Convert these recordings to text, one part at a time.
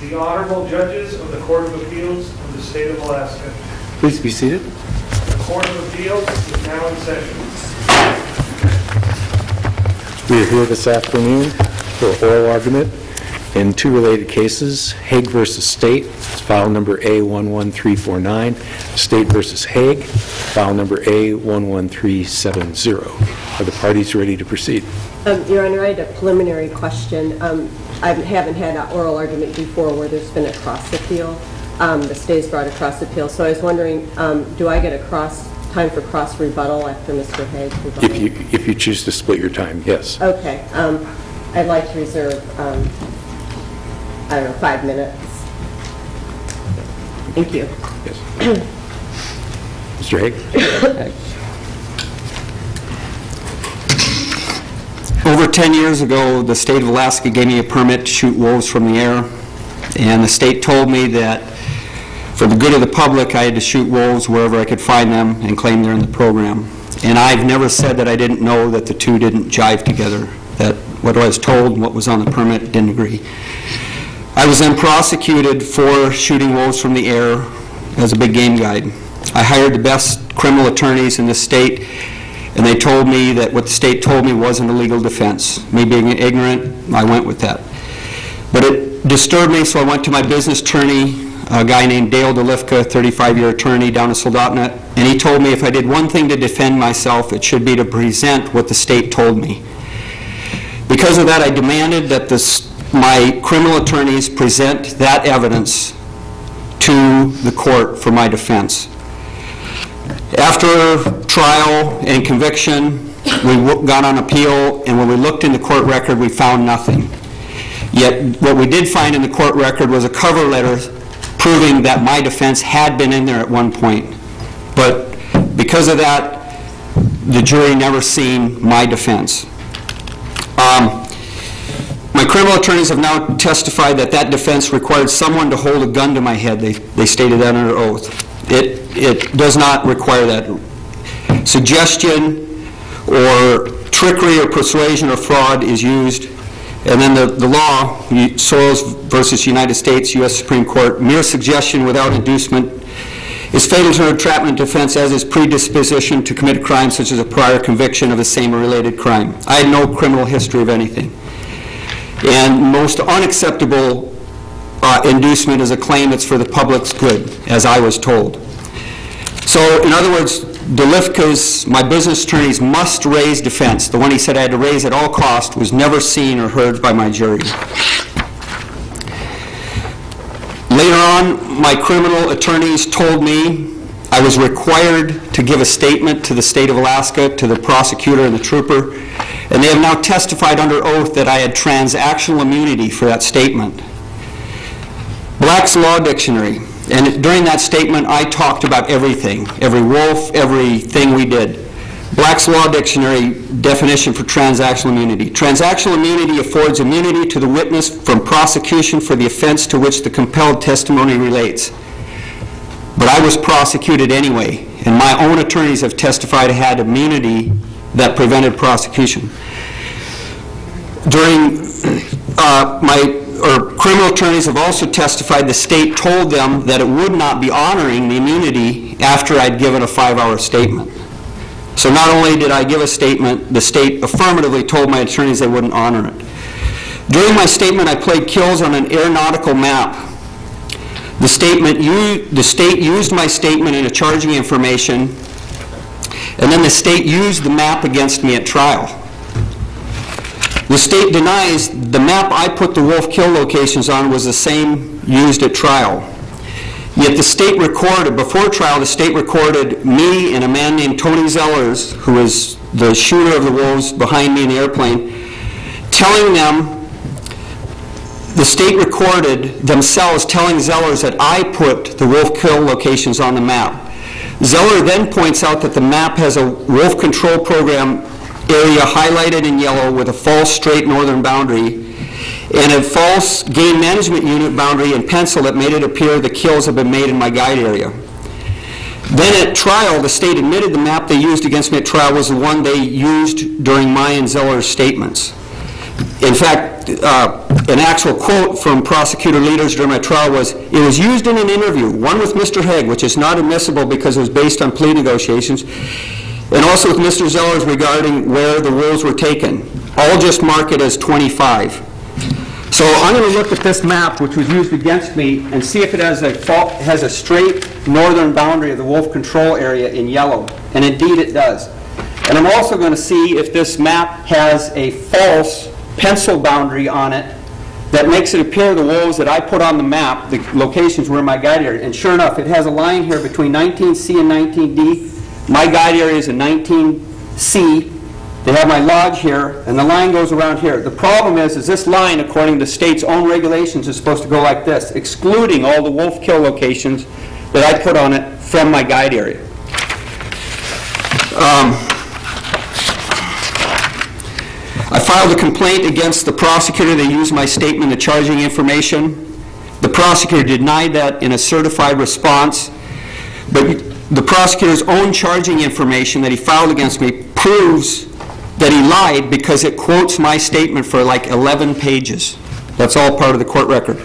The Honorable Judges of the Court of Appeals of the State of Alaska. Please be seated. The Court of Appeals is now in session. We are here this afternoon for oral argument in two related cases, Haeg v. State, file number A11349, State v. Haeg, file number A11370. Are the parties ready to proceed? Your Honor, I had a preliminary question. I haven't had an oral argument before where there's been a cross-appeal. The state's brought a cross-appeal, so I was wondering, do I get a time for cross-rebuttal after Mr. Haeg rebuttal? If you choose to split your time, yes. Okay. I'd like to reserve, 5 minutes. Thank you. Yes. Mr. Haeg? Over 10 years ago, the state of Alaska gave me a permit to shoot wolves from the air, and the state told me that for the good of the public, I had to shoot wolves wherever I could find them and claim they're in the program. And I've never said that I didn't know that the two didn't jive together, that what I was told and what was on the permit didn't agree. I was then prosecuted for shooting wolves from the air as a big game guide. I hired the best criminal attorneys in the state, and they told me that what the state told me wasn't a legal defense. Me being ignorant, I went with that. But it disturbed me, so I went to my business attorney, a guy named Dale DeLifka, 35-year attorney down in Soldotna, and he told me if I did one thing to defend myself, it should be to present what the state told me. Because of that, I demanded that my criminal attorneys present that evidence to the court for my defense. After trial and conviction, we got on appeal, and when we looked in the court record, we found nothing. Yet what we did find in the court record was a cover letter proving that my defense had been in there at one point. But because of that, the jury never seen my defense. My criminal attorneys have now testified that that defense required someone to hold a gun to my head. They stated that under oath. It does not require that. Suggestion or trickery or persuasion or fraud is used. And then the law, Soils versus United States, U.S. Supreme Court, mere suggestion without inducement is fatal to an entrapment defense, as is predisposition to commit a crime such as a prior conviction of the same or related crime. I had no criminal history of anything. And most unacceptable inducement is a claim that's for the public's good, as I was told. So, in other words, DeLifka's, my business attorneys, must raise defense. The one he said I had to raise at all costs was never seen or heard by my jury. Later on, my criminal attorneys told me I was required to give a statement to the state of Alaska, to the prosecutor and the trooper, and they have now testified under oath that I had transactional immunity for that statement. Black's Law Dictionary. And during that statement, I talked about everything, every wolf, everything we did. Black's Law Dictionary definition for transactional immunity. Transactional immunity affords immunity to the witness from prosecution for the offense to which the compelled testimony relates. But I was prosecuted anyway, and my own attorneys have testified I had immunity that prevented prosecution. During criminal attorneys have also testified the state told them that it would not be honoring the immunity after I'd given a 5-hour statement. So not only did I give a statement, the state affirmatively told my attorneys they wouldn't honor it. During my statement, I played kills on an aeronautical map. The state used my statement in a charging information, and then the state used the map against me at trial. The state denies the map I put the wolf kill locations on was the same used at trial. Yet the state recorded, before trial, the state recorded me and a man named Tony Zellers, who was the shooter of the wolves behind me in the airplane, telling them, the state recorded themselves telling Zellers that I put the wolf kill locations on the map. Zeller then points out that the map has a wolf control program area highlighted in yellow with a false straight northern boundary and a false game management unit boundary in pencil that made it appear the kills have been made in my guide area. Then at trial, the state admitted the map they used against me at trial was the one they used during my and Zeller's statements. In fact, an actual quote from prosecutor leaders during my trial was, "It was used in an interview, one with Mr. Haeg, which is not admissible because it was based on plea negotiations, and also with Mr. Zellers regarding where the wolves were taken. All just mark it as 25. So I'm going to look at this map, which was used against me, and see if it has a straight northern boundary of the wolf control area in yellow. And indeed it does. And I'm also going to see if this map has a false pencil boundary on it that makes it appear the wolves that I put on the map, the locations were in my guide area. And sure enough, it has a line here between 19C and 19D. My guide area is in 19C. They have my lodge here, and the line goes around here. The problem is this line, according to the state's own regulations, is supposed to go like this, excluding all the wolf kill locations that I put on it from my guide area. I filed a complaint against the prosecutor that used my statement of charging information. The prosecutor denied that in a certified response, but the prosecutor's own charging information that he filed against me proves that he lied because it quotes my statement for like 11 pages. That's all part of the court record.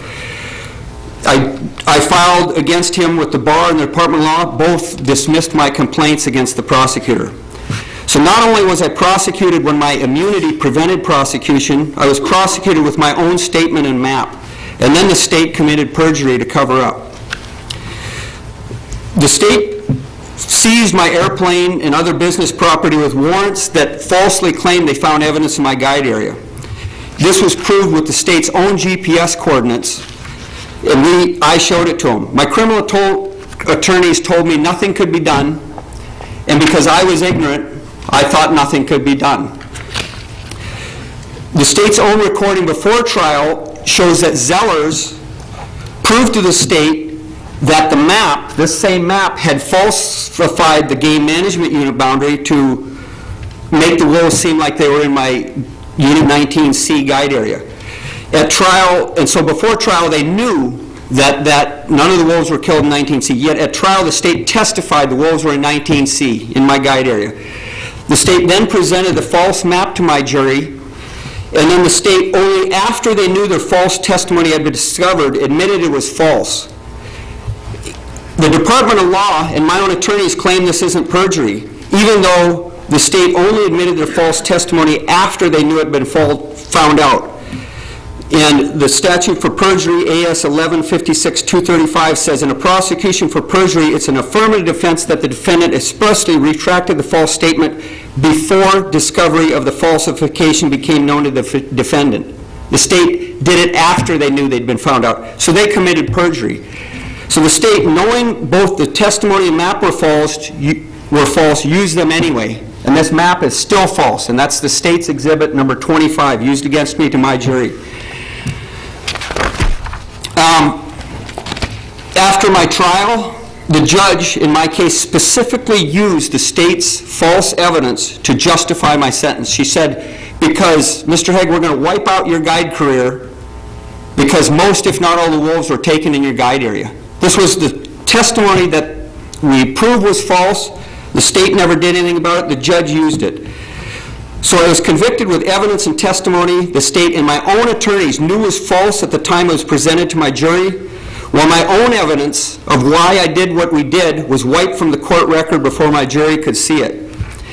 I filed against him with the bar and the Department of Law. Both dismissed my complaints against the prosecutor. So not only was I prosecuted when my immunity prevented prosecution, I was prosecuted with my own statement and map. And then the state committed perjury to cover up. The state seized my airplane and other business property with warrants that falsely claimed they found evidence in my guide area. This was proved with the state's own GPS coordinates, and I showed it to them. My criminal attorneys told me nothing could be done, and because I was ignorant, I thought nothing could be done. The state's own recording before trial shows that Zellers proved to the state that the map, this same map, had falsified the game management unit boundary to make the wolves seem like they were in my Unit 19C guide area. At trial, and so before trial, they knew that none of the wolves were killed in 19C, yet at trial the state testified the wolves were in 19C, in my guide area. The state then presented the false map to my jury, and then the state, only after they knew their false testimony had been discovered, admitted it was false. The Department of Law and my own attorneys claim this isn't perjury, even though the state only admitted their false testimony after they knew it had been found out. And the statute for perjury, AS 1156-235, says in a prosecution for perjury, it's an affirmative defense that the defendant expressly retracted the false statement before discovery of the falsification became known to the defendant. The state did it after they knew they'd been found out. So they committed perjury. So the state, knowing both the testimony and map were false, used them anyway. And this map is still false, and that's the state's exhibit number 25, used against me to my jury. After my trial, the judge, in my case, specifically used the state's false evidence to justify my sentence. She said, because, Mr. Haeg, we're going to wipe out your guide career because most, if not all, the wolves were taken in your guide area. This was the testimony that we proved was false. The state never did anything about it. The judge used it. So I was convicted with evidence and testimony the state and my own attorneys knew was false at the time it was presented to my jury, while my own evidence of why I did what we did was wiped from the court record before my jury could see it.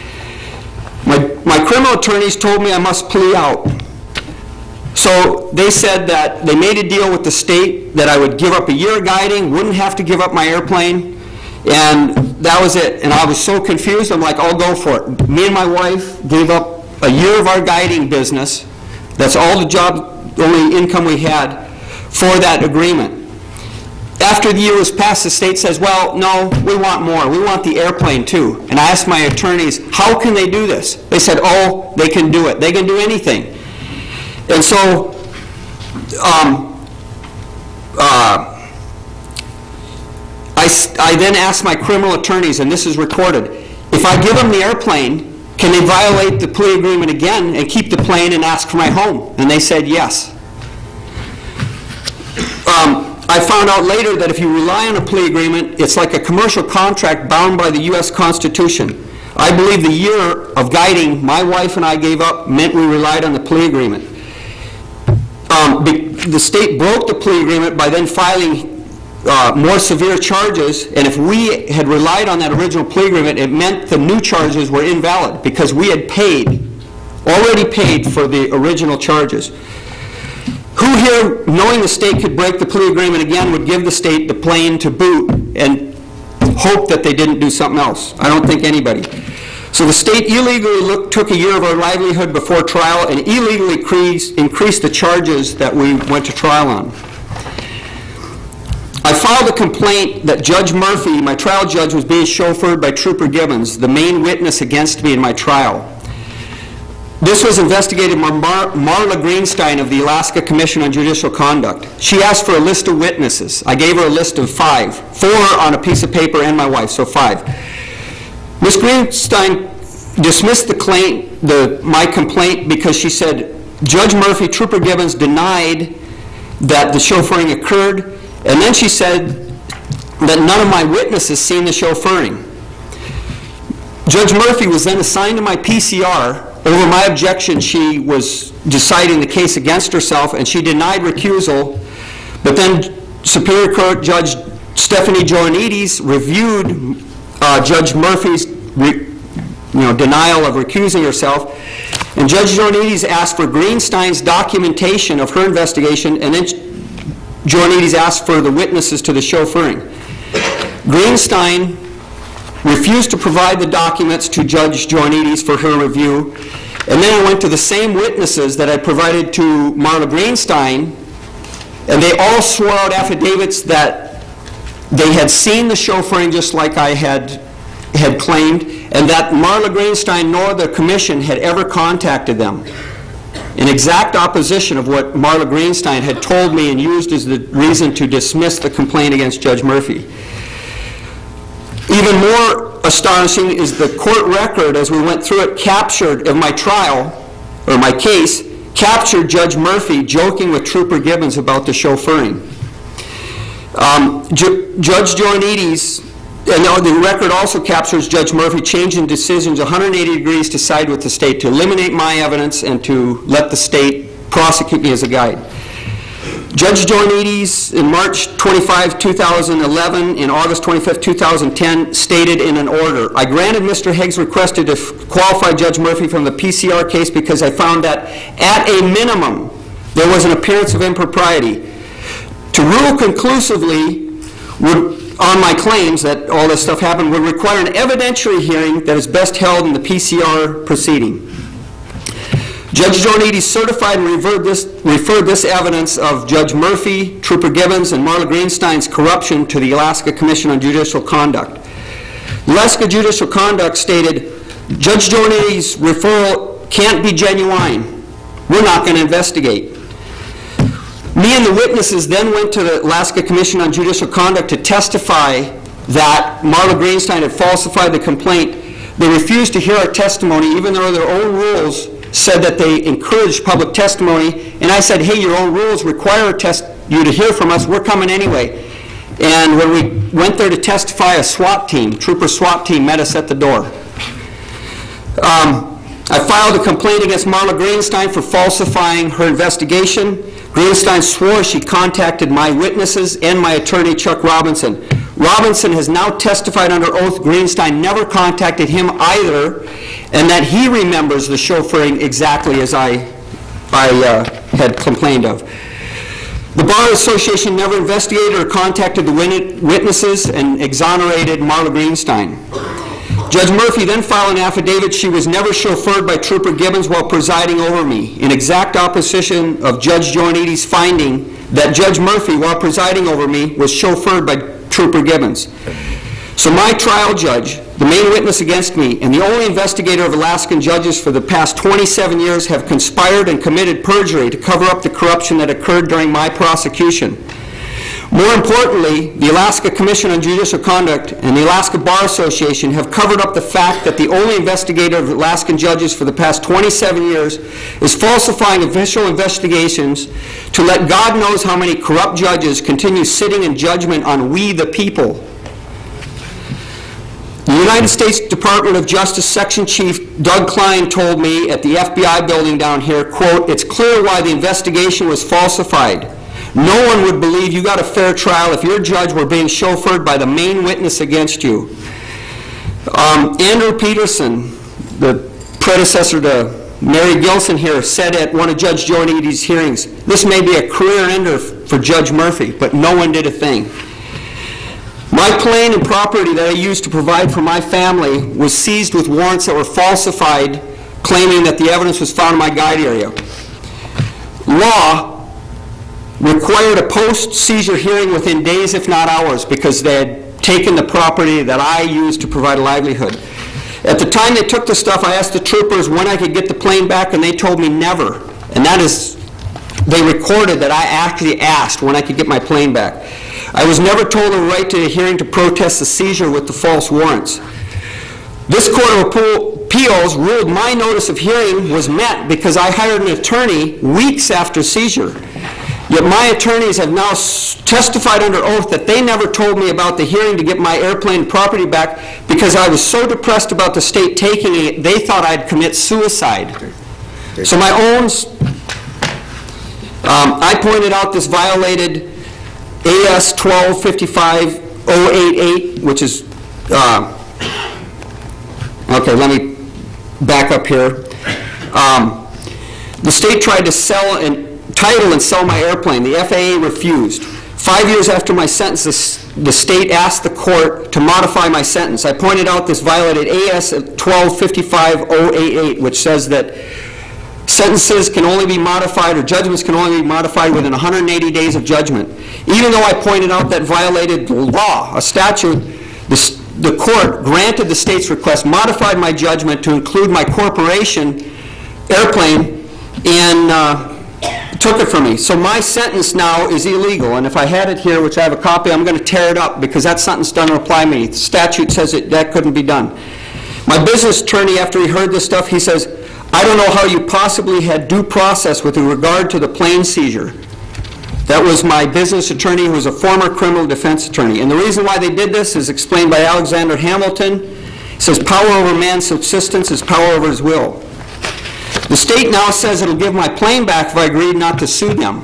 My criminal attorneys told me I must plea out. So they said that they made a deal with the state that I would give up a year of guiding, wouldn't have to give up my airplane, and that was it. And I was so confused, I'm like, I'll go for it. Me and my wife gave up a year of our guiding business. That's all the only income we had for that agreement. After the year was passed, the state says, well, no, we want more. We want the airplane too. And I asked my attorneys, how can they do this? They said, oh, they can do it. They can do anything. And so I then asked my criminal attorneys, and this is recorded, if I give them the airplane, can they violate the plea agreement again and keep the plane and ask for my home? And they said yes. I found out later that if you rely on a plea agreement, it's like a commercial contract bound by the U.S. Constitution. I believe the year of guiding my wife and I gave up meant we relied on the plea agreement. the state broke the plea agreement by then filing more severe charges, and if we had relied on that original plea agreement, it meant the new charges were invalid because we had already paid for the original charges. Who here, knowing the state could break the plea agreement again, would give the state the plane to boot and hope that they didn't do something else? I don't think anybody. So the state illegally took a year of our livelihood before trial and illegally increased the charges that we went to trial on. I filed a complaint that Judge Murphy, my trial judge, was being chauffeured by Trooper Gibbons, the main witness against me in my trial. This was investigated by Marla Greenstein of the Alaska Commission on Judicial Conduct. She asked for a list of witnesses. I gave her a list of 5, 4 on a piece of paper and my wife, so 5. Ms. Greenstein dismissed my complaint because she said Judge Murphy, Trooper Gibbons denied that the chauffeuring occurred, and then she said that none of my witnesses seen the chauffeuring. Judge Murphy was then assigned to my PCR. Over my objection, she was deciding the case against herself, and she denied recusal. But then Superior Court Judge Stephanie Joanides reviewed Judge Murphy's denial of recusing herself, and Judge Joanides asked for Greenstein's documentation of her investigation, and then Joanides asked for the witnesses to the chauffeuring. Greenstein refused to provide the documents to Judge Joanides for her review, and then I went to the same witnesses that I provided to Marla Greenstein, and they all swore out affidavits that they had seen the chauffeuring just like I had claimed, and that Marla Greenstein nor the commission had ever contacted them, in exact opposition of what Marla Greenstein had told me and used as the reason to dismiss the complaint against Judge Murphy. Even more astonishing is the court record, as we went through it, captured of my trial, or my case, captured Judge Murphy joking with Trooper Gibbons about the chauffeuring. Judge Joanides, and the record also captures Judge Murphy changing decisions 180 degrees to side with the state, to eliminate my evidence and to let the state prosecute me as a guide. Judge Joanides, in March 25, 2011, and August 25, 2010, stated in an order, I granted Mr. Haeg's request to qualify Judge Murphy from the PCR case because I found that, at a minimum, there was an appearance of impropriety. To rule conclusively on my claims that all this stuff happened would require an evidentiary hearing that is best held in the PCR proceeding. Judge Joanides certified and referred this evidence of Judge Murphy, Trooper Gibbons, and Marla Greenstein's corruption to the Alaska Commission on Judicial Conduct. The Alaska Judicial Conduct stated, Judge Joanides' referral can't be genuine. We're not going to investigate. Me and the witnesses then went to the Alaska Commission on Judicial Conduct to testify that Marla Greenstein had falsified the complaint. They refused to hear our testimony, even though their own rules said that they encouraged public testimony. And I said, hey, your own rules require you to hear from us. We're coming anyway. And when we went there to testify, a trooper SWAT team met us at the door. I filed a complaint against Marla Greenstein for falsifying her investigation. Greenstein swore she contacted my witnesses and my attorney, Chuck Robinson. Robinson has now testified under oath Greenstein never contacted him either, and that he remembers the chauffeuring exactly as I had complained of. The Bar Association never investigated or contacted the witnesses and exonerated Marla Greenstein. Judge Murphy then filed an affidavit she was never chauffeured by Trooper Gibbons while presiding over me, in exact opposition of Judge Joanides' finding that Judge Murphy, while presiding over me, was chauffeured by Trooper Gibbons. So my trial judge, the main witness against me, and the only investigator of Alaskan judges for the past 27 years have conspired and committed perjury to cover up the corruption that occurred during my prosecution. More importantly, the Alaska Commission on Judicial Conduct and the Alaska Bar Association have covered up the fact that the only investigator of Alaskan judges for the past 27 years is falsifying official investigations to let God knows how many corrupt judges continue sitting in judgment on we the people. The United States Department of Justice Section Chief Doug Klein told me at the FBI building down here, quote, "It's clear why the investigation was falsified. No one would believe you got a fair trial if your judge were being chauffeured by the main witness against you." Andrew Peterson, the predecessor to Mary Gilson here, said at one of Judge Joe Eady's hearings, "This may be a career ender for Judge Murphy," but no one did a thing. My plane and property that I used to provide for my family was seized with warrants that were falsified, claiming that the evidence was found in my guide area. Law required a post-seizure hearing within days, if not hours, because they had taken the property that I used to provide a livelihood. At the time they took the stuff, I asked the troopers when I could get the plane back, and they told me never. And that is, they recorded that I actually asked when I could get my plane back. I was never told the right to a hearing to protest the seizure with the false warrants. This Court of Appeals ruled my notice of hearing was met because I hired an attorney weeks after seizure. Yet my attorneys have now testified under oath that they never told me about the hearing to get my airplane property back because I was so depressed about the state taking it, they thought I'd commit suicide. So my own, I pointed out this violated AS 1255-088, which is, okay, let me back up here. The state tried to sell and title and sell my airplane. The FAA refused. 5 years after my sentence, the state asked the court to modify my sentence. I pointed out this violated AS 1255-088, which says that sentences can only be modified, or judgments can only be modified within 180 days of judgment. Even though I pointed out that violated law, a statute, the court granted the state's request, modified my judgment to include my corporation airplane, and took it from me. So my sentence now is illegal, and if I had it here, which I have a copy, I'm going to tear it up because that sentence doesn't apply to me. The statute says that couldn't be done. My business attorney, after he heard this stuff, he says, "I don't know how you possibly had due process with regard to the plane seizure." That was my business attorney, who was a former criminal defense attorney. And the reason why they did this is explained by Alexander Hamilton. He says, "Power over man's subsistence is power over his will." The state now says it'll give my plane back if I agreed not to sue them.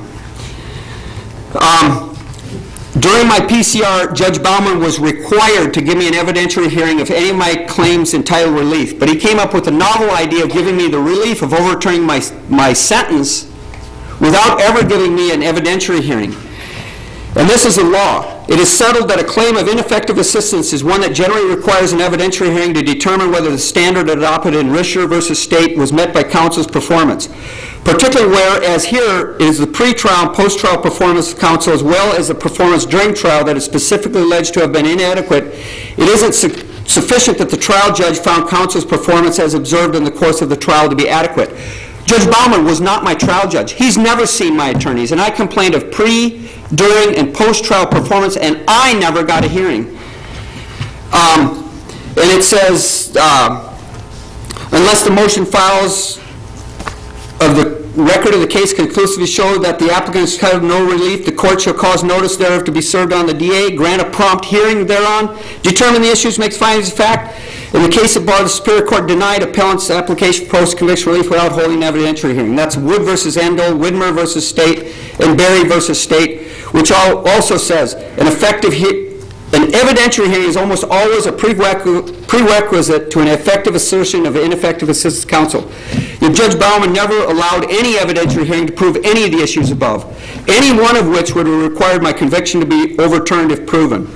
During my PCR, Judge Bauman was required to give me an evidentiary hearing if any of my claims entitled relief. But he came up with a novel idea of giving me the relief of overturning my sentence without ever giving me an evidentiary hearing. And this is the law. It is settled that a claim of ineffective assistance is one that generally requires an evidentiary hearing to determine whether the standard adopted in Risher v. State was met by counsel's performance. Particularly where, as here, it is the pre-trial and post-trial performance of counsel as well as the performance during trial that is specifically alleged to have been inadequate. It isn't sufficient that the trial judge found counsel's performance as observed in the course of the trial to be adequate. Judge Bauman was not my trial judge. He's never seen my attorneys, and I complained of pre, during, and post-trial performance, and I never got a hearing. And it says, unless the motion files of the record of the case conclusively show that the applicant is entitled to no relief, the court shall cause notice thereof to be served on the DA, grant a prompt hearing thereon, determine the issues, makes findings of fact. In the case of bar, the Superior Court denied appellant's application for post-conviction relief without holding an evidentiary hearing. That's Wood v. Endel, Widmer v. State, and Berry v. State, which also says an evidentiary hearing is almost always a prerequisite to an effective assertion of ineffective assistance of counsel. Yet Judge Bauman never allowed any evidentiary hearing to prove any of the issues above, any one of which would have required my conviction to be overturned if proven.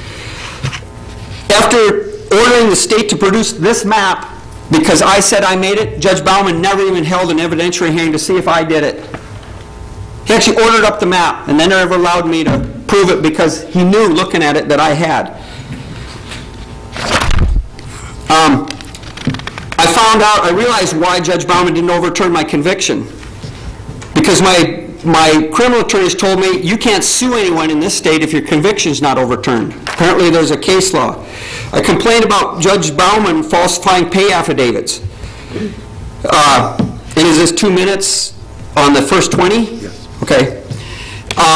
After ordering the state to produce this map, because I said I made it, Judge Bauman never even held an evidentiary hearing to see if I did it. He actually ordered up the map and then never allowed me to prove it because he knew, looking at it, that I had. I realized why Judge Bauman didn't overturn my conviction. Because my criminal attorneys told me, you can't sue anyone in this state if your conviction is not overturned. Apparently there's a case law. I complained about Judge Bauman falsifying pay affidavits. And is this 2 minutes on the first 20? Yes. Okay.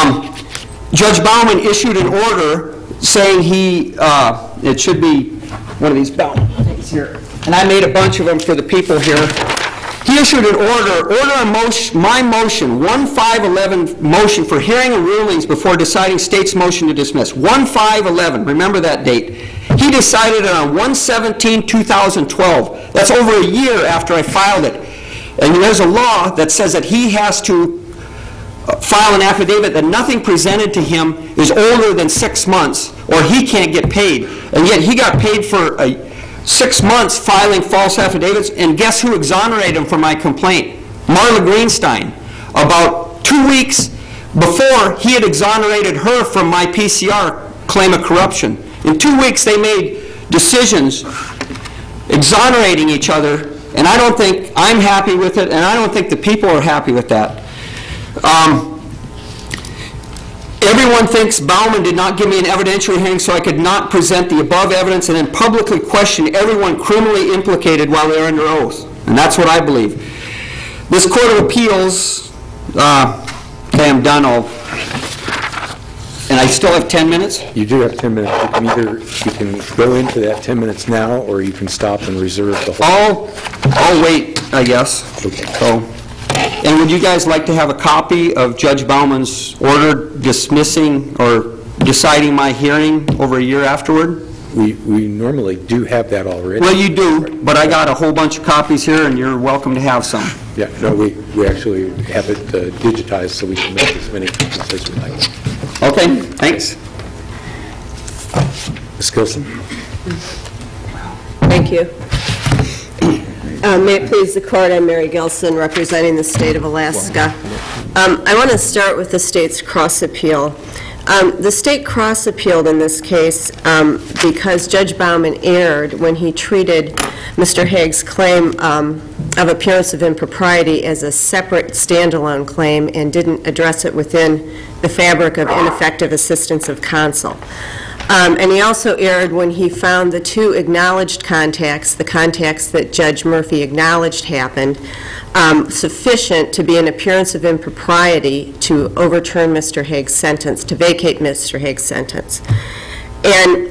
Judge Bauman issued an order saying it should be one of these Bauman things here. And I made a bunch of them for the people here. He issued an order on my motion, 1511 motion for hearing and rulings before deciding state's motion to dismiss. 1511, remember that date. He decided it on 1/17/2012. That's over a year after I filed it. And there's a law that says that he has to file an affidavit that nothing presented to him is older than 6 months, or he can't get paid. And yet he got paid for 6 months filing false affidavits, and guess who exonerated him from my complaint? Marla Greenstein. About 2 weeks before, he had exonerated her from my PCR claim of corruption. In 2 weeks, they made decisions exonerating each other, and I don't think I'm happy with it, and I don't think the people are happy with that. Everyone thinks Bauman did not give me an evidentiary hearing so I could not present the above evidence and then publicly question everyone criminally implicated while they're under oath. And that's what I believe. This Court of Appeals, okay, I'm done. And I still have 10 minutes? You do have 10 minutes. You can go into that 10 minutes now, or you can stop and reserve the whole. I'll wait, I guess. Okay. So, and would you guys like to have a copy of Judge Bauman's order dismissing or deciding my hearing over a year afterward? We normally do have that already. Well, you do, but I got a whole bunch of copies here, and you're welcome to have some. Yeah, no, we actually have it digitized so we can make as many copies as we like. Okay, thanks. Ms. Gilson? Thank you. May it please the Court, I'm Mary Gilson, representing the state of Alaska. I want to start with the state's cross-appeal. The state cross-appealed in this case because Judge Bauman erred when he treated Mr. Haeg's claim of appearance of impropriety as a separate standalone claim and didn't address it within the fabric of ineffective assistance of counsel. And he also erred when he found the two acknowledged contacts, the contacts that Judge Murphy acknowledged happened, sufficient to be an appearance of impropriety to overturn Mr. Haeg's sentence, to vacate Mr. Haeg's sentence. And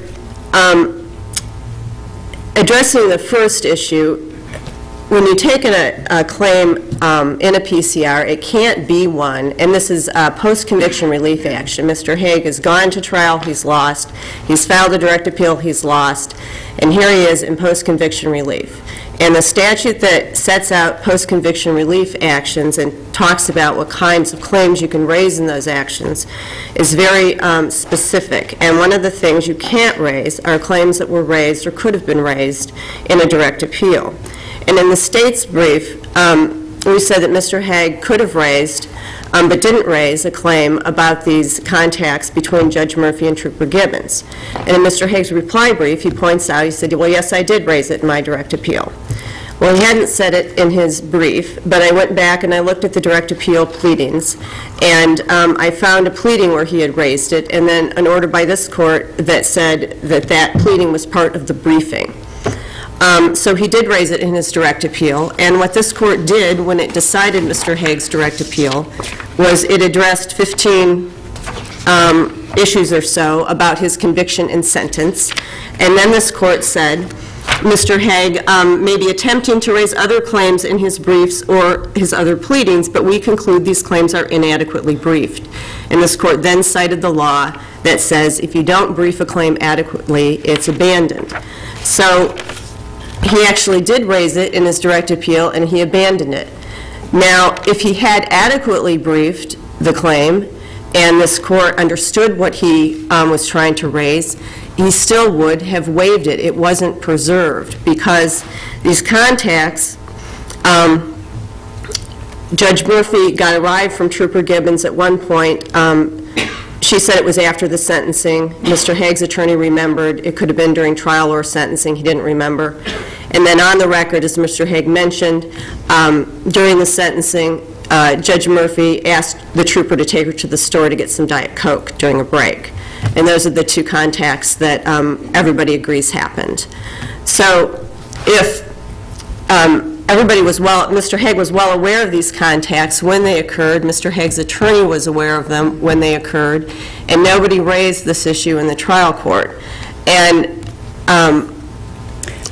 addressing the first issue, when you take a claim in a PCR, it can't be one, and this is a post-conviction relief action. Mr. Haeg has gone to trial, he's lost. He's filed a direct appeal, he's lost. And here he is in post-conviction relief. And the statute that sets out post-conviction relief actions and talks about what kinds of claims you can raise in those actions is very specific. And one of the things you can't raise are claims that were raised or could have been raised in a direct appeal. And in the state's brief, we said that Mr. Haeg could have raised, but didn't raise, a claim about these contacts between Judge Murphy and Trooper Gibbons. And in Mr. Haeg's reply brief, he points out, he said, well, yes, I did raise it in my direct appeal. Well, he hadn't said it in his brief, but I went back and I looked at the direct appeal pleadings, and I found a pleading where he had raised it, and then an order by this court that said that that pleading was part of the briefing. So he did raise it in his direct appeal, and what this court did when it decided Mr. Haeg's direct appeal was it addressed 15 issues or so about his conviction and sentence, and then this court said Mr. Haeg may be attempting to raise other claims in his briefs or his other pleadings, but we conclude these claims are inadequately briefed. And this court then cited the law that says if you don't brief a claim adequately, it's abandoned. So he actually did raise it in his direct appeal, and he abandoned it. Now, if he had adequately briefed the claim, and this court understood what he was trying to raise, he still would have waived it. It wasn't preserved, because these contacts, Judge Murphy got a ride from Trooper Gibbons at one point. She said it was after the sentencing. Mr. Haeg's attorney remembered. It could have been during trial or sentencing. He didn't remember. And then on the record, as Mr. Haeg mentioned, during the sentencing, Judge Murphy asked the trooper to take her to the store to get some Diet Coke during a break. And those are the two contacts that everybody agrees happened. So if everybody was Mr. Haeg was well aware of these contacts when they occurred, Mr. Haeg's attorney was aware of them when they occurred, and nobody raised this issue in the trial court. And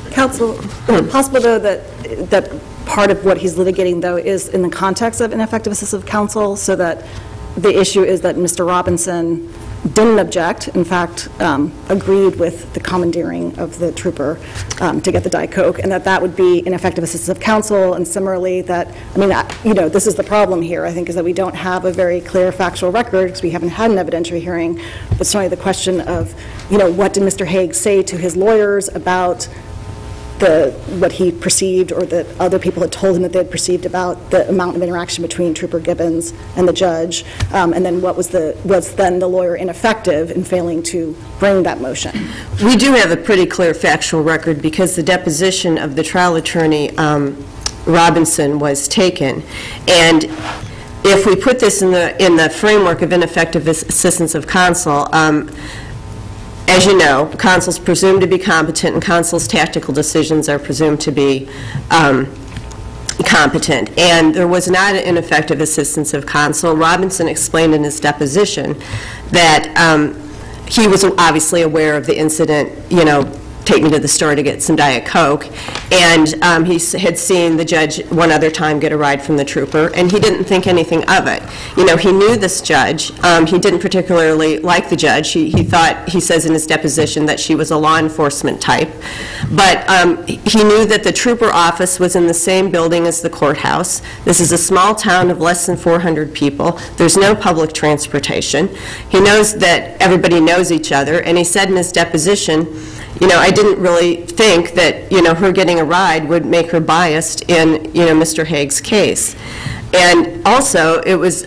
Counsel, possible, though, that part of what he's litigating, though, is in the context of ineffective assistance of counsel, so that the issue is that Mr. Robinson didn't object, in fact, agreed with the commandeering of the trooper to get the Diet Coke, and that would be ineffective assistance of counsel, and similarly that, I mean, you know, this is the problem here, I think, is that we don't have a very clear factual record because we haven't had an evidentiary hearing, but certainly the question of, you know, what did Mr. Haeg say to his lawyers about what he perceived or that other people had told him that they had perceived about the amount of interaction between Trooper Gibbons and the judge, and then was then the lawyer ineffective in failing to bring that motion? We do have a pretty clear factual record because the deposition of the trial attorney Robinson was taken, and if we put this in the framework of ineffective assistance of counsel, as you know, counsel's presumed to be competent, and counsel's tactical decisions are presumed to be competent. And there was not an ineffective assistance of counsel. Robinson explained in his deposition that he was obviously aware of the incident, you know, take me to the store to get some Diet Coke, and he had seen the judge one other time get a ride from the trooper, and he didn't think anything of it. You know, he knew this judge. He didn't particularly like the judge. He thought, he says in his deposition, that she was a law enforcement type, but he knew that the trooper office was in the same building as the courthouse. This is a small town of less than 400 people. There's no public transportation. He knows that everybody knows each other, and he said in his deposition, you know, I didn't really think that, you know, her getting a ride would make her biased in, you know, Mr. Haeg's case. And also, it was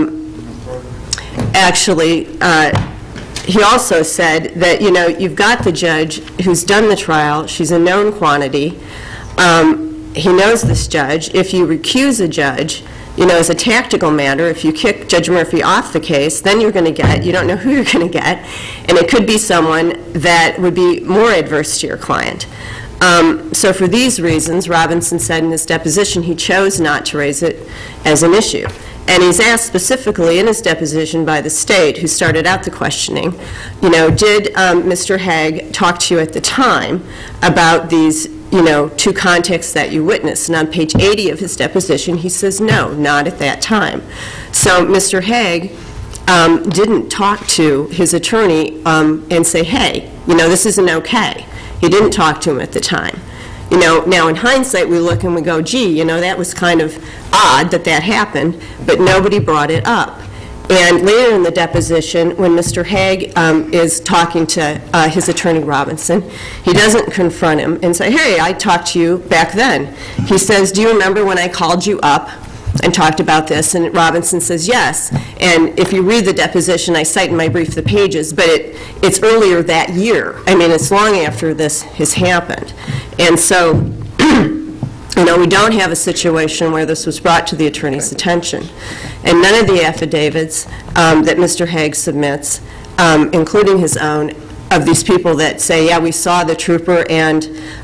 actually, he also said that, you know, you've got the judge who's done the trial. She's a known quantity. He knows this judge. If you recuse a judge, you know, as a tactical matter, if you kick Judge Murphy off the case, then you're going to get, you don't know who you're going to get, and it could be someone that would be more adverse to your client. So for these reasons, Robinson said in his deposition he chose not to raise it as an issue. And he's asked specifically in his deposition by the state, who started out the questioning, you know, did Mr. Haeg talk to you at the time about these, you know, two contexts that you witnessed? And on page 80 of his deposition, he says, no, not at that time. So Mr. Haeg didn't talk to his attorney and say, hey, you know, this isn't okay. He didn't talk to him at the time. You know, now in hindsight, we look and we go, gee, you know, that was kind of odd that that happened, but nobody brought it up. And later in the deposition, when Mr. Haeg is talking to his attorney Robinson, he doesn't confront him and say, hey, I talked to you back then. He says, do you remember when I called you up and talked about this? And Robinson says, yes. And if you read the deposition, I cite in my brief the pages, but it's earlier that year. I mean, it's long after this has happened. And so, you know, we don't have a situation where this was brought to the attorney's attention. And none of the affidavits that Mr. Haeg submits, including his own, of these people that say, yeah, we saw the trooper and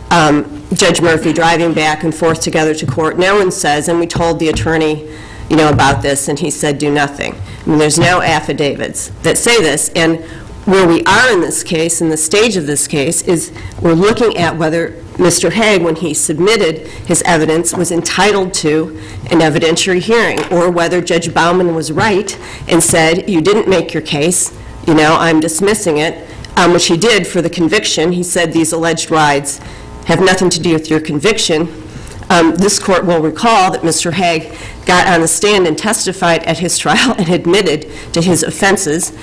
Judge Murphy driving back and forth together to court. No one says, and we told the attorney, you know, about this, and he said do nothing. I mean, there's no affidavits that say this. And where we are in this case, in the stage of this case, is we're looking at whether Mr. Haeg, when he submitted his evidence, was entitled to an evidentiary hearing, or whether Judge Bauman was right and said, you didn't make your case, you know, I'm dismissing it, which he did for the conviction. He said these alleged rides have nothing to do with your conviction. This court will recall that Mr. Haeg got on the stand and testified at his trial and admitted to his offenses,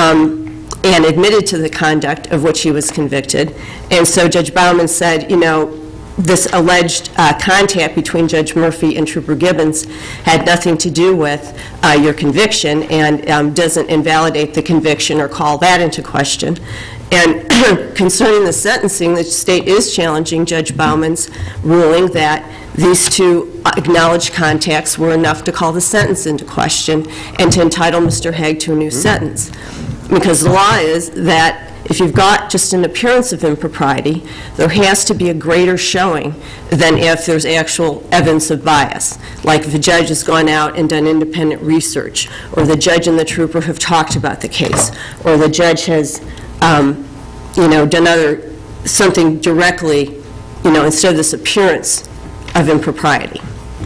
and admitted to the conduct of which he was convicted. And so Judge Bauman said, you know, this alleged contact between Judge Murphy and Trooper Gibbons had nothing to do with your conviction, and doesn't invalidate the conviction or call that into question. And concerning the sentencing, the state is challenging Judge Bauman's ruling that these two acknowledged contacts were enough to call the sentence into question and to entitle Mr. Haeg to a new sentence. Because the law is that if you've got just an appearance of impropriety, there has to be a greater showing than if there's actual evidence of bias. Like if the judge has gone out and done independent research, or the judge and the trooper have talked about the case, or the judge has, you know, done something directly instead of this appearance of impropriety.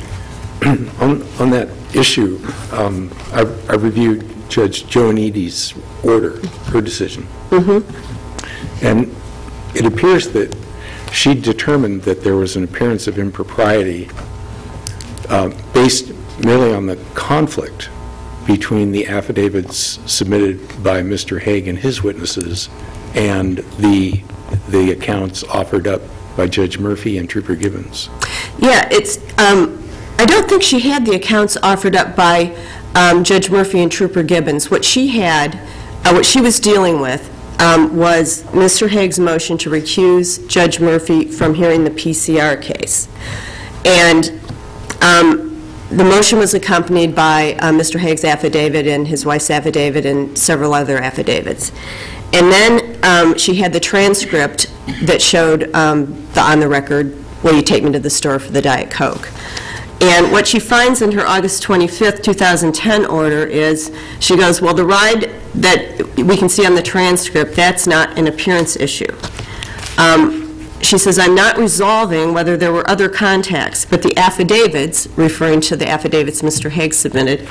On that issue, I reviewed Judge Joanides' order, her decision. And it appears that she determined that there was an appearance of impropriety based merely on the conflict between the affidavits submitted by Mr. Haeg and his witnesses and the accounts offered up by Judge Murphy and Trooper Gibbons. Yeah, I don't think she had the accounts offered up by Judge Murphy and Trooper Gibbons. What she had, what she was dealing with was Mr. Haeg's motion to recuse Judge Murphy from hearing the PCR case. And the motion was accompanied by Mr. Haeg's affidavit and his wife's affidavit and several other affidavits. And then she had the transcript that showed the on the record, will you take me to the store for the Diet Coke? And what she finds in her August 25th, 2010 order is, she goes, well, the ride that we can see on the transcript, that's not an appearance issue. She says, I'm not resolving whether there were other contacts, but the affidavits, referring to the affidavits Mr. Haeg submitted,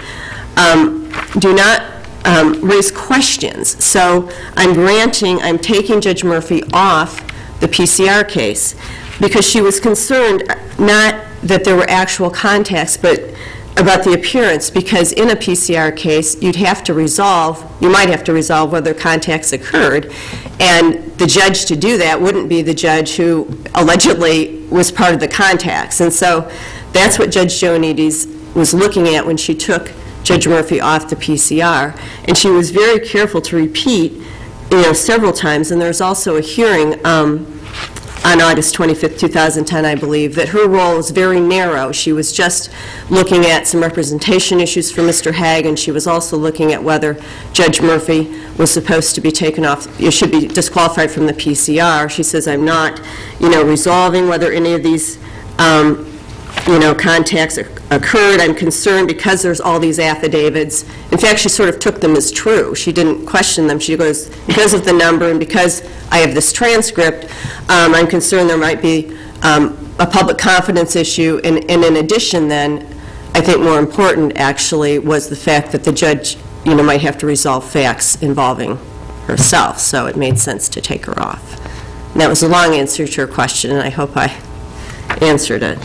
do not raise questions. So I'm taking Judge Murphy off the PCR case because she was concerned not that there were actual contacts, but about the appearance, because in a PCR case, you might have to resolve whether contacts occurred, and the judge to do that wouldn't be the judge who allegedly was part of the contacts. And so that's what Judge Joanides was looking at when she took Judge Murphy off the PCR, and she was very careful to repeat, several times, and there's also a hearing on August 25th, 2010, I believe, that her role was very narrow. She was just looking at some representation issues for Mr. Haeg, and she was also looking at whether Judge Murphy was supposed to be taken off, should be disqualified from the PCR. She says, I'm not, resolving whether any of these, contacts occurred. I'm concerned because there's all these affidavits. In fact, she sort of took them as true. She didn't question them. She goes, because of the number and because I have this transcript, I'm concerned there might be a public confidence issue. And in addition, then, I think more important, actually, was the fact that the judge, might have to resolve facts involving herself. So it made sense to take her off. And that was a long answer to your question, and I hope I answered it.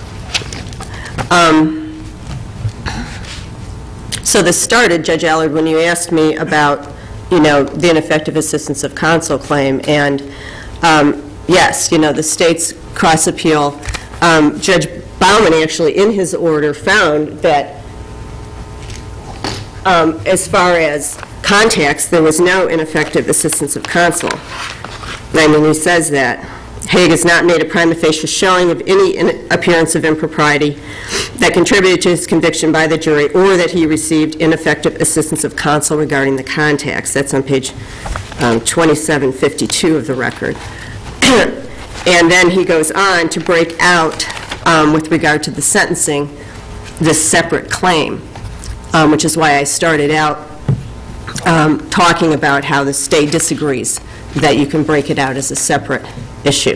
So this started, Judge Allard, when you asked me about, the ineffective assistance of counsel claim, and yes, the state's cross-appeal, Judge Bauman actually, in his order, found that as far as contacts, there was no ineffective assistance of counsel. I mean, he says that Haeg has not made a prima facie showing of any appearance of impropriety that contributed to his conviction by the jury, or that he received ineffective assistance of counsel regarding the contacts. That's on page 2752 of the record. And then he goes on to break out, with regard to the sentencing, this separate claim, which is why I started out talking about how the state disagrees that you can break it out as a separate issue.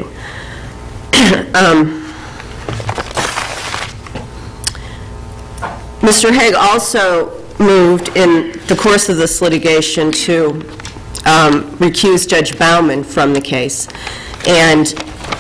Mr. Haeg also moved in the course of this litigation to recuse Judge Bauman from the case, and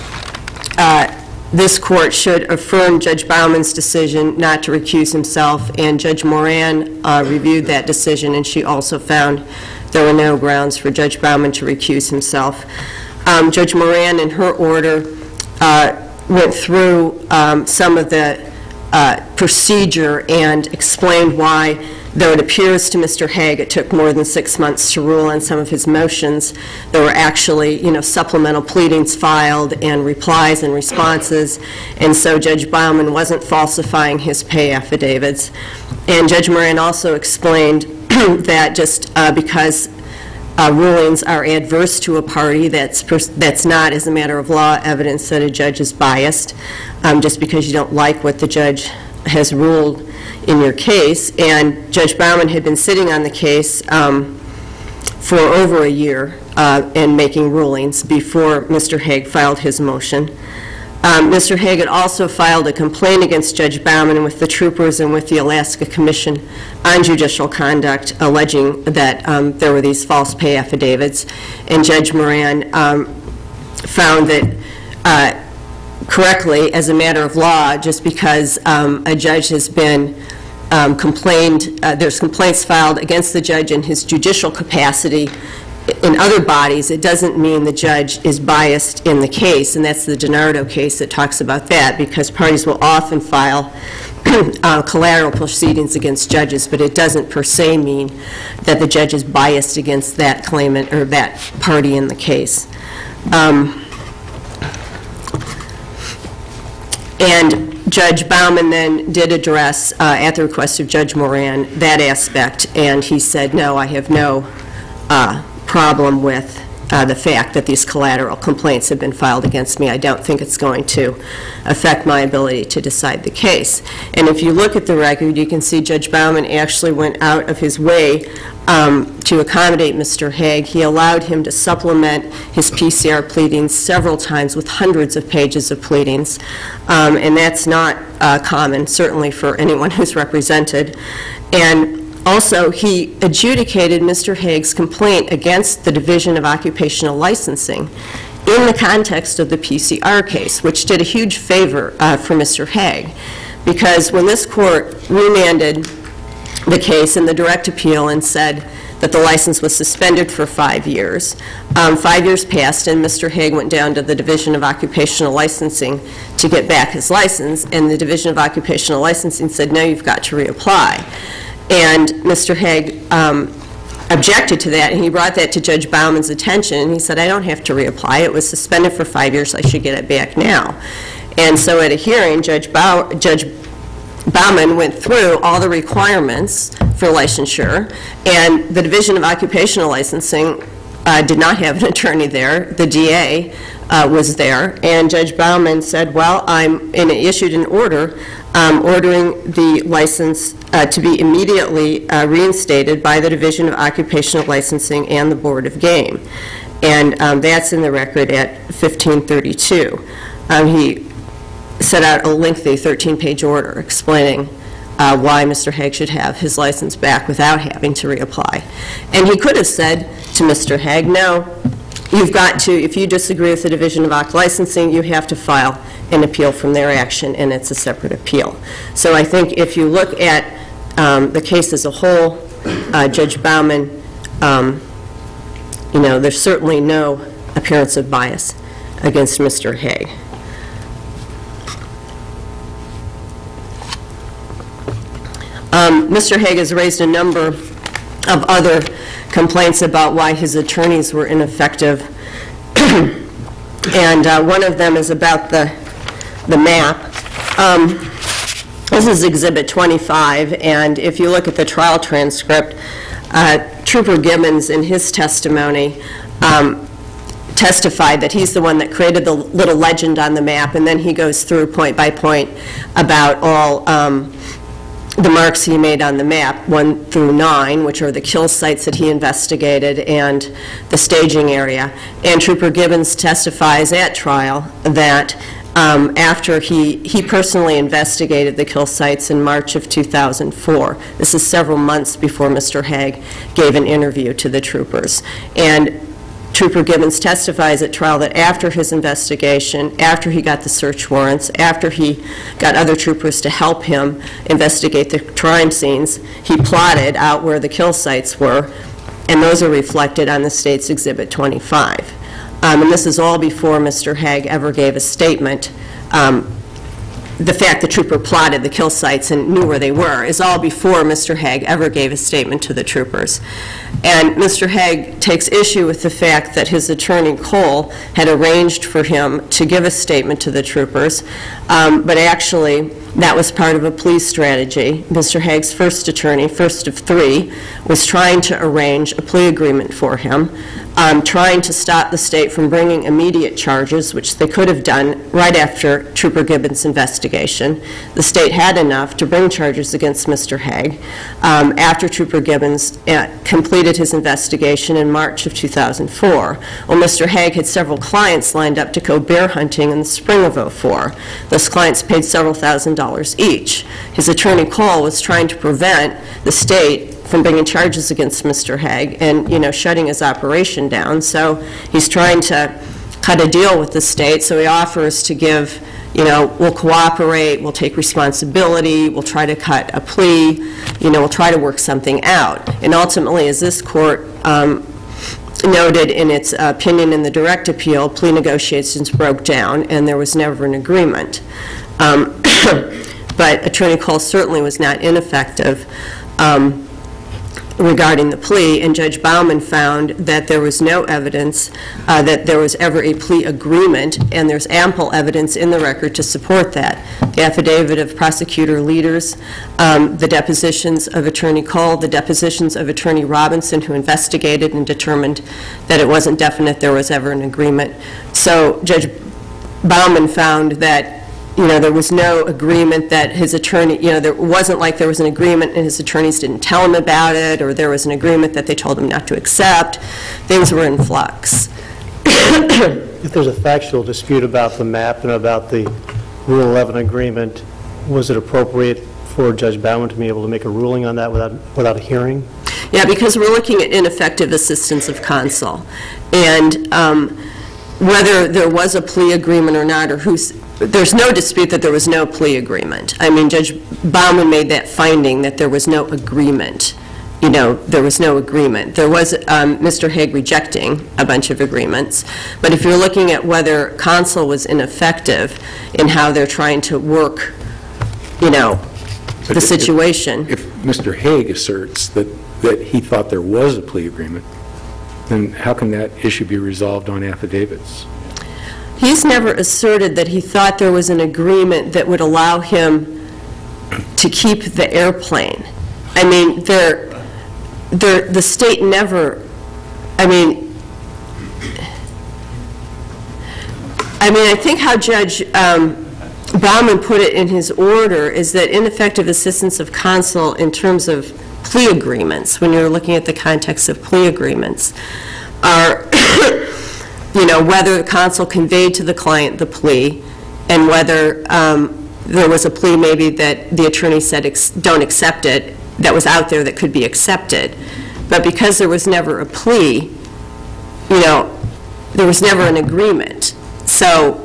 this court should affirm Judge Bauman's decision not to recuse himself, and Judge Moran reviewed that decision, and she also found there were no grounds for Judge Bauman to recuse himself. Judge Moran, in her order, went through some of the procedure and explained why, though it appears to Mr. Haeg it took more than 6 months to rule on some of his motions, there were actually, supplemental pleadings filed and replies and responses, and so Judge Bauman wasn't falsifying his pay affidavits. And Judge Moran also explained that just because rulings are adverse to a party, that's not, as a matter of law, evidence that a judge is biased, just because you don't like what the judge has ruled in your case. And Judge Bauman had been sitting on the case for over a year and making rulings before Mr. Haeg filed his motion. Mr. Haeg had also filed a complaint against Judge Bauman with the troopers and with the Alaska Commission on judicial conduct, alleging that there were these false pay affidavits. And Judge Moran found that correctly, as a matter of law, just because a judge has been there's complaints filed against the judge in his judicial capacity in other bodies, it doesn't mean the judge is biased in the case, and that's the DiNardo case that talks about that, because parties will often file collateral proceedings against judges, but it doesn't per se mean that the judge is biased against that claimant or that party in the case. And Judge Bauman then did address, at the request of Judge Moran, that aspect, and he said, no, I have no problem with the fact that these collateral complaints have been filed against me. I don't think it's going to affect my ability to decide the case. And if you look at the record, you can see Judge Bauman actually went out of his way to accommodate Mr. Haeg. He allowed him to supplement his PCR pleadings several times with hundreds of pages of pleadings, and that's not common, certainly for anyone who's represented. And also, he adjudicated Mr. Haeg's complaint against the Division of Occupational Licensing in the context of the PCR case, which did a huge favor for Mr. Haeg, because when this court remanded the case in the direct appeal and said that the license was suspended for 5 years, 5 years passed and Mr. Haeg went down to the Division of Occupational Licensing to get back his license, and the Division of Occupational Licensing said, no, you've got to reapply. And Mr. Haeg objected to that, and he brought that to Judge Bauman's attention, and he said, I don't have to reapply. It was suspended for 5 years. I should get it back now. And so at a hearing, Judge Bauman went through all the requirements for licensure, and the Division of Occupational Licensing did not have an attorney there. The DA was there, and Judge Bauman said, well, issued an order ordering the license to be immediately reinstated by the Division of Occupational Licensing and the Board of Game. And that's in the record at 1532. He set out a lengthy 13-page order explaining why Mr. Haeg should have his license back without having to reapply. And he could have said to Mr. Haeg, no, you've got to, if you disagree with the Division of Occ Licensing, you have to file an appeal from their action, and it's a separate appeal. So I think if you look at the case as a whole, Judge Bauman, there's certainly no appearance of bias against Mr. Haeg. Mr. Haeg has raised a number of other complaints about why his attorneys were ineffective, and one of them is about the map. This is Exhibit 25, and if you look at the trial transcript, Trooper Gibbons, in his testimony, testified that he's the one that created the little legend on the map, and then he goes through point by point about all the marks he made on the map, 1 through 9, which are the kill sites that he investigated and the staging area. And Trooper Gibbons testifies at trial that after he personally investigated the kill sites in March of 2004. This is several months before Mr. Haeg gave an interview to the troopers. And Trooper Gibbons testifies at trial that after his investigation, after he got the search warrants, after he got other troopers to help him investigate the crime scenes, he plotted out where the kill sites were, and those are reflected on the state's Exhibit 25. And this is all before Mr. Haeg ever gave a statement. The fact the trooper plotted the kill sites and knew where they were is all before Mr. Haeg ever gave a statement to the troopers. And Mr. Haeg takes issue with the fact that his attorney, Cole, had arranged for him to give a statement to the troopers, but actually that was part of a plea strategy. Mr. Haeg's first attorney, first of 3, was trying to arrange a plea agreement for him. trying to stop the state from bringing immediate charges, which they could have done right after Trooper Gibbons' investigation. The state had enough to bring charges against Mr. Haeg after Trooper Gibbons completed his investigation in March of 2004. Well, Mr. Haeg had several clients lined up to go bear hunting in the spring of '04. Those clients paid several $1,000s each. His attorney, Cole, was trying to prevent the state from bringing charges against Mr. Haeg and, shutting his operation down. So he's trying to cut a deal with the state, so he offers to give, we'll cooperate, we'll take responsibility, we'll try to cut a plea, we'll try to work something out. And ultimately, as this court noted in its opinion in the direct appeal, plea negotiations broke down and there was never an agreement. But Attorney Cole certainly was not ineffective regarding the plea, and Judge Bauman found that there was no evidence that there was ever a plea agreement, and there's ample evidence in the record to support that. The affidavit of prosecutor leaders, the depositions of Attorney Cole, the depositions of Attorney Robinson, who investigated and determined that it wasn't definite there was ever an agreement. So Judge Bauman found that there was no agreement that his attorney, there wasn't like there was an agreement and his attorneys didn't tell him about it, or there was an agreement that they told him not to accept. Things were in flux. If there's a factual dispute about the map and about the Rule 11 agreement, was it appropriate for Judge Bauman to be able to make a ruling on that without a hearing? Yeah, because we're looking at ineffective assistance of counsel. And whether there was a plea agreement or not, or there's no dispute that there was no plea agreement. I mean, Judge Bauman made that finding that there was no agreement. There was no agreement. There was Mr. Haeg rejecting a bunch of agreements. But if you're looking at whether counsel was ineffective in how they're trying to work, the situation. If Mr. Haeg asserts that he thought there was a plea agreement, then how can that issue be resolved on affidavits? He's never asserted that he thought there was an agreement that would allow him to keep the airplane. I mean, the state never, I think how Judge Bauman put it in his order is that ineffective assistance of counsel in terms of plea agreements, when you're looking at the context of plea agreements, are whether the counsel conveyed to the client the plea, and whether there was a plea maybe that the attorney said don't accept it, that was out there that could be accepted. But because there was never a plea, there was never an agreement. So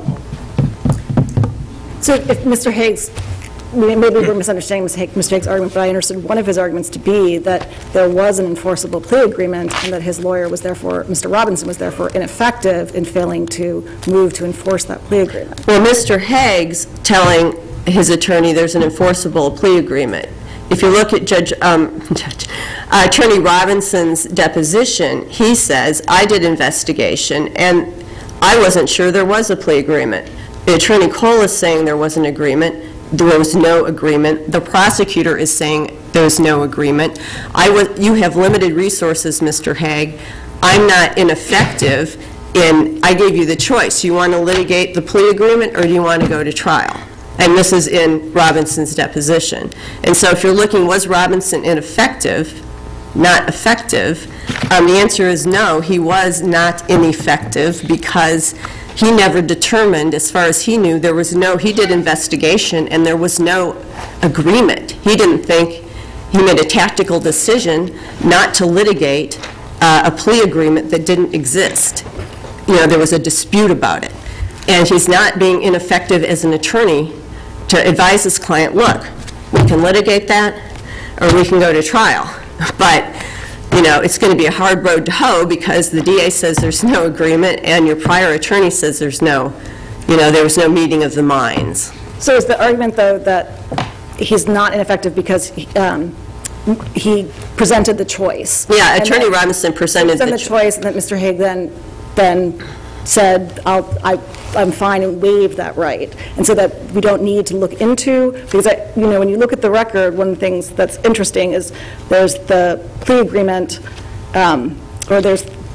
if Mr. Haeg's, maybe we're misunderstanding Mr. Haeg's argument, but I understood one of his arguments to be that there was an enforceable plea agreement and that his lawyer was therefore, Mr. Robinson was therefore ineffective in failing to move to enforce that plea agreement. Well, Mr. Haeg's telling his attorney there's an enforceable plea agreement. If you look at Attorney Robinson's deposition, he says, I did investigation and I wasn't sure there was a plea agreement. The Attorney Cole is saying there was an agreement. There was no agreement. The prosecutor is saying there's no agreement. You have limited resources, Mr. Haeg. I'm not ineffective I gave you the choice. You want to litigate the plea agreement or do you want to go to trial? And this is in Robinson's deposition. And so if you're looking, was Robinson ineffective, not effective, the answer is no, he was not ineffective because he never determined, as far as he knew, he did investigation and there was no agreement. He didn't think, he made a tactical decision not to litigate a plea agreement that didn't exist. There was a dispute about it. And he's not being ineffective as an attorney to advise his client, look, we can litigate that or we can go to trial. But it's going to be a hard road to hoe because the DA says there's no agreement and your prior attorney says there was no meeting of the minds. So is the argument, though, that he's not ineffective because he presented the choice? Yeah, Attorney Robinson presented the choice, and that Mr. Haeg then said, I'm fine, and waived that right. And so that we don't need to look into, because when you look at the record, one of the things that's interesting is there's the plea agreement, or there's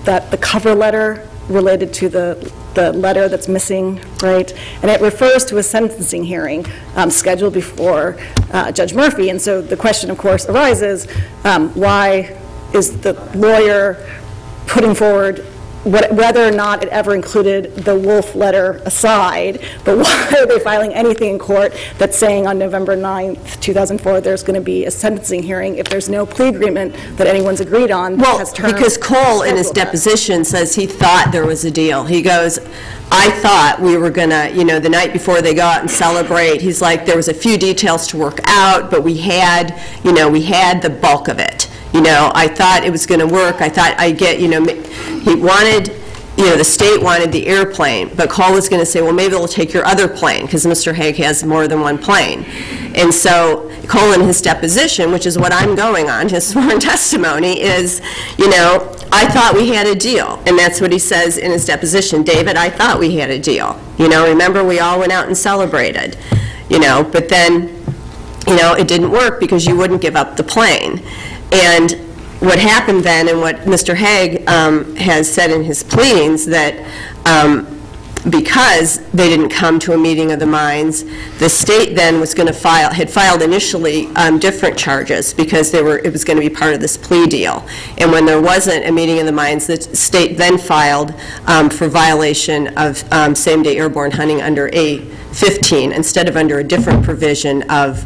that the cover letter related to the letter that's missing, right? And it refers to a sentencing hearing scheduled before Judge Murphy. And so the question, of course, arises, why is the lawyer putting forward whether or not it ever included the Wolf letter aside, but why are they filing anything in court that's saying on November 9th, 2004, there's going to be a sentencing hearing if there's no plea agreement that anyone's agreed on? Well, because Cole in his deposition says he thought there was a deal. He goes, I thought we were going to, the night before they go out and celebrate, he's like, there was a few details to work out, but we had the bulk of it. I thought it was going to work. I thought I'd get, he wanted, the state wanted the airplane, but Cole was going to say, well, maybe they'll take your other plane, because Mr. Haeg has more than one plane. And so Cole in his deposition, which is what I'm going on, his sworn testimony, is, I thought we had a deal. And that's what he says in his deposition. David, I thought we had a deal. Remember we all went out and celebrated, but then, it didn't work because you wouldn't give up the plane. And what happened then, and what Mr. Haeg has said in his pleadings, that because they didn't come to a meeting of the minds, the state then was going to had filed initially different charges because it was going to be part of this plea deal. And when there wasn't a meeting of the minds, the state then filed for violation of same-day airborne hunting under A-15 instead of under a different provision of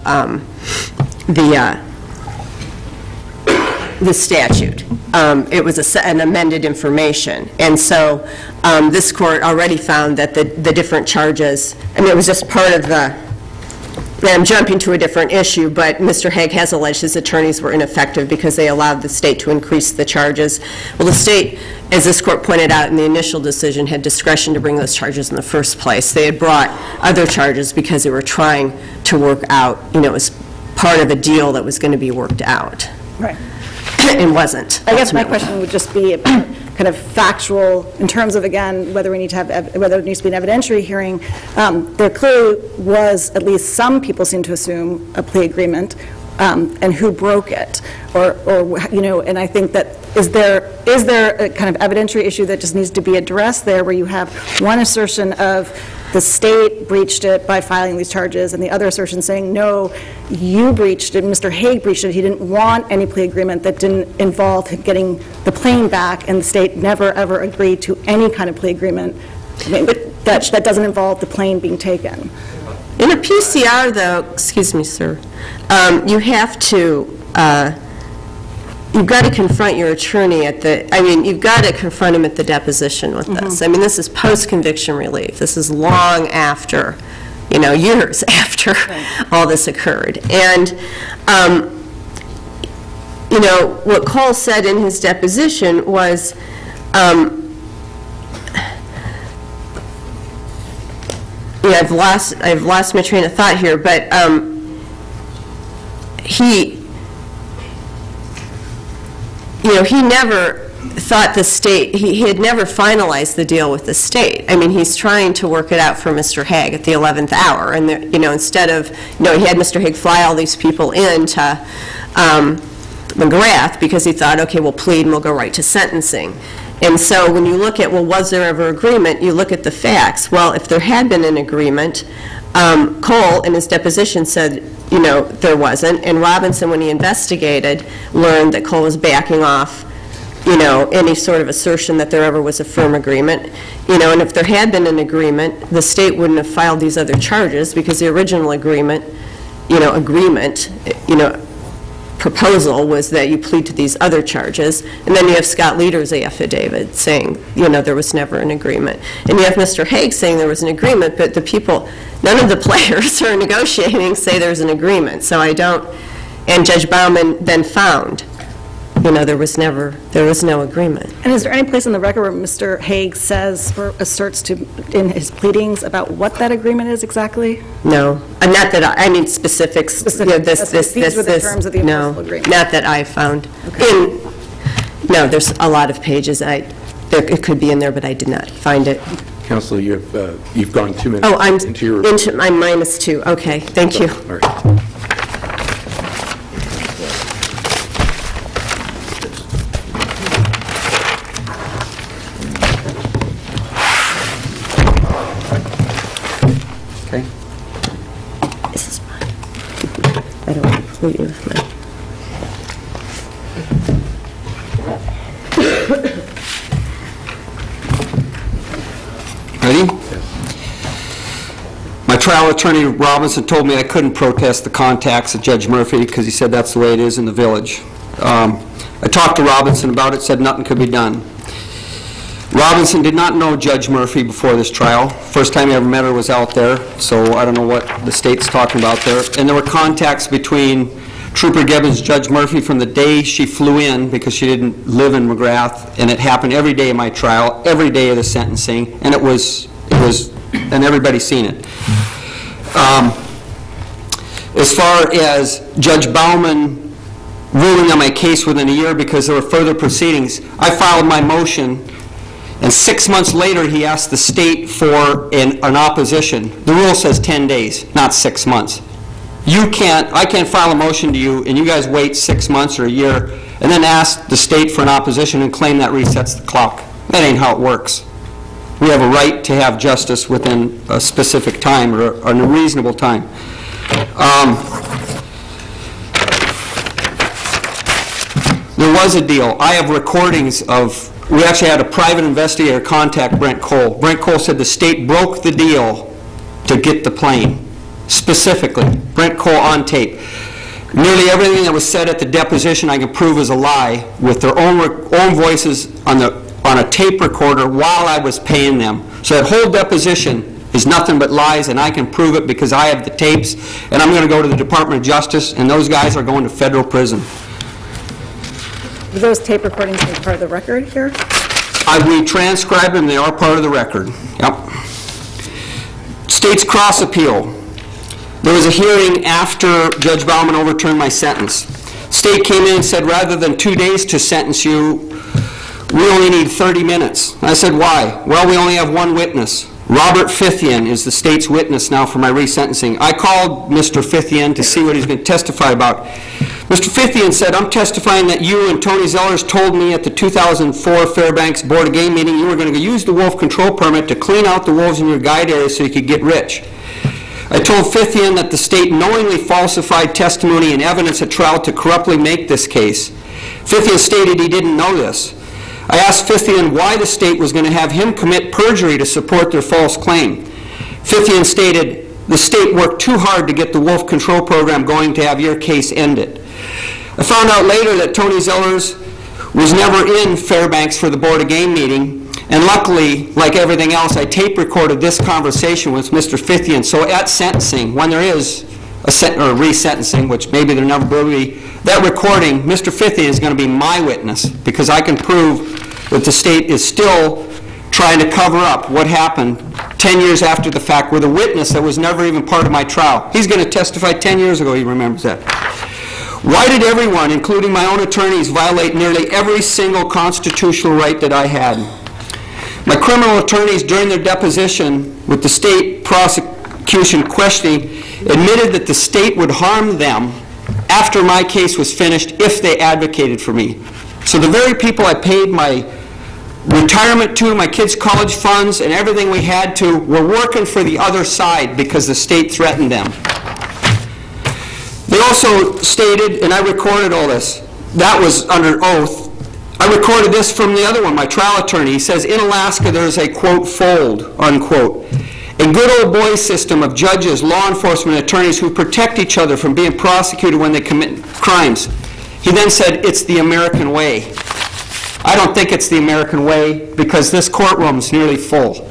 the statute. It was an amended information. And so this court already found that the different charges, it was just part of the, and I'm jumping to a different issue, but Mr. Haeg has alleged his attorneys were ineffective because they allowed the state to increase the charges. Well, the state, as this court pointed out in the initial decision, had discretion to bring those charges in the first place. They had brought other charges because they were trying to work out, it was part of a deal that was going to be worked out. Right. It wasn't. I guess my question would just be about kind of factual, in terms of, again, whether we need to have, whether it needs to be an evidentiary hearing. There clearly was, at least some people seem to assume, a plea agreement, and who broke it, or and I think that is there a kind of evidentiary issue that just needs to be addressed there, where you have one assertion of the state breached it by filing these charges, and the other assertion saying, no, you breached it, Mr. Haeg breached it, he didn't want any plea agreement that didn't involve getting the plane back, and the state never, ever agreed to any kind of plea agreement that doesn't involve the plane being taken. In a PCR, though, excuse me, sir, you have to, you've got to confront your attorney at you've got to confront him at the deposition with this. This is post-conviction relief. This is long after, years after all this occurred. And, what Cole said in his deposition was, I've lost my train of thought here, but he never thought the state, he had never finalized the deal with the state. He's trying to work it out for Mr. Haeg at the 11th hour, and instead of, he had Mr. Haeg fly all these people into McGrath because he thought, okay, we'll plead and we'll go right to sentencing. And so when you look at, well, was there ever agreement, you look at the facts. Well, if there had been an agreement, Cole, in his deposition, said, there wasn't. And Robinson, when he investigated, learned that Cole was backing off, any sort of assertion that there ever was a firm agreement. And if there had been an agreement, the state wouldn't have filed these other charges because the original agreement, proposal was that you plead to these other charges, and then you have Scott Leader's affidavit saying, there was never an agreement. And you have Mr. Haeg saying there was an agreement, but the people, none of the players who are negotiating say there's an agreement. So and Judge Bauman then found, there was no agreement. And is there any place in the record where Mr. Haeg says or asserts in his pleadings about what that agreement is exactly? No. Not that I mean specifics. These were the terms of the enforceable agreement. Not that I found. Okay. No, there's a lot of pages. It could be in there, but I did not find it. Counsel, you've gone 2 minutes. Oh, I'm into your I'm -2. Okay, thank you. All right. Ready? My trial attorney, Robinson, told me I couldn't protest the contacts of Judge Murphy because he said that's the way it is in the village. I talked to Robinson about it, said nothing could be done. Robinson did not know Judge Murphy before this trial. First time he ever met her was out there, so I don't know what the state's talking about there. And there were contacts between Trooper Gibbons, Judge Murphy, from the day she flew in, because she didn't live in McGrath, and it happened every day of my trial, every day of the sentencing, and and everybody's seen it. As far as Judge Bauman ruling on my case within a year because there were further proceedings, I filed my motion, and 6 months later he asked the state for an opposition. The rule says 10 days, not 6 months. I can't file a motion to you, and you guys wait 6 months or a year, and then ask the state for an opposition and claim that resets the clock. That ain't how it works. We have a right to have justice within a specific time, or a reasonable time. There was a deal. I have recordings of, we actually had a private investigator contact Brent Cole. Brent Cole said the state broke the deal to get the plane. Specifically, Brent Cole on tape. Nearly everything that was said at the deposition I can prove is a lie, with their own voices on a tape recorder while I was paying them. So that whole deposition is nothing but lies, and I can prove it because I have the tapes, and I'm going to go to the Department of Justice, and those guys are going to federal prison. Were those tape recordings made part of the record here? We transcribed them. They are part of the record. Yep. State's cross appeal. There was a hearing after Judge Bauman overturned my sentence. State came in and said, rather than 2 days to sentence you, we only need 30 minutes. I said, why? Well, we only have one witness. Robert Fithian is the state's witness now for my resentencing. I called Mr. Fithian to see what he's going to testify about. Mr. Fithian said, I'm testifying that you and Tony Zellers told me at the 2004 Fairbanks Board of Game meeting you were going to use the wolf control permit to clean out the wolves in your guide area so you could get rich. I told Fithian that the state knowingly falsified testimony and evidence at trial to corruptly make this case. Fithian stated he didn't know this. I asked Fithian why the state was going to have him commit perjury to support their false claim. Fithian stated, the state worked too hard to get the wolf control program going to have your case ended. I found out later that Tony Zellers was never in Fairbanks for the Board of Game meeting, and luckily, like everything else, I tape recorded this conversation with Mr. Fithian. So at sentencing, when there is a resentencing, which maybe there never will be, that recording, Mr. Fithian is going to be my witness, because I can prove that the state is still trying to cover up what happened 10 years after the fact with a witness that was never even part of my trial. He's going to testify 10 years ago, he remembers that. Why did everyone, including my own attorneys, violate nearly every single constitutional right that I had? My criminal attorneys, during their deposition with the state prosecution questioning, admitted that the state would harm them after my case was finished if they advocated for me. So the very people I paid my retirement to, my kids' college funds, and everything we had to, were working for the other side because the state threatened them. They also stated, and I recorded all this, that was under oath, I recorded this from the other one, my trial attorney. He says, in Alaska there's a, quote, fold, unquote, a good old boy system of judges, law enforcement attorneys who protect each other from being prosecuted when they commit crimes. He then said, it's the American way. I don't think it's the American way because this courtroom's nearly full.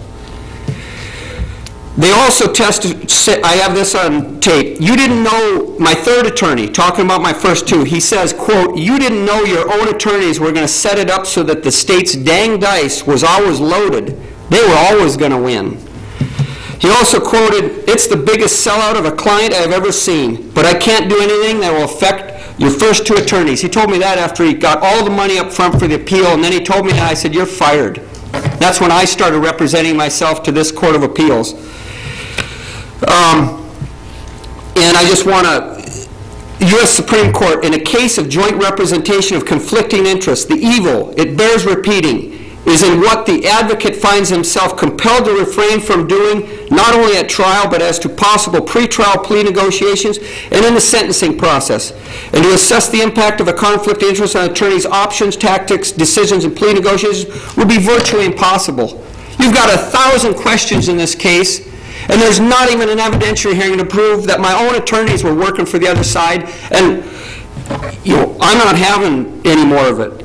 They also testified, I have this on tape, you didn't know, my third attorney, talking about my first two, he says, quote, you didn't know your own attorneys were going to set it up so that the state's dang dice was always loaded. They were always going to win. He also quoted, it's the biggest sellout of a client I've ever seen, but I can't do anything that will affect your first two attorneys. He told me that after he got all the money up front for the appeal, and then he told me that. I said, you're fired. That's when I started representing myself to this Court of Appeals. And I just want to, U.S. Supreme Court, in a case of joint representation of conflicting interests, the evil, it bears repeating, is in what the advocate finds himself compelled to refrain from doing, not only at trial, but as to possible pretrial plea negotiations and in the sentencing process, and to assess the impact of a conflict of interest on attorneys' options, tactics, decisions, and plea negotiations would be virtually impossible. You've got 1,000 questions in this case, and there's not even an evidentiary hearing to prove that my own attorneys were working for the other side, and I'm not having any more of it.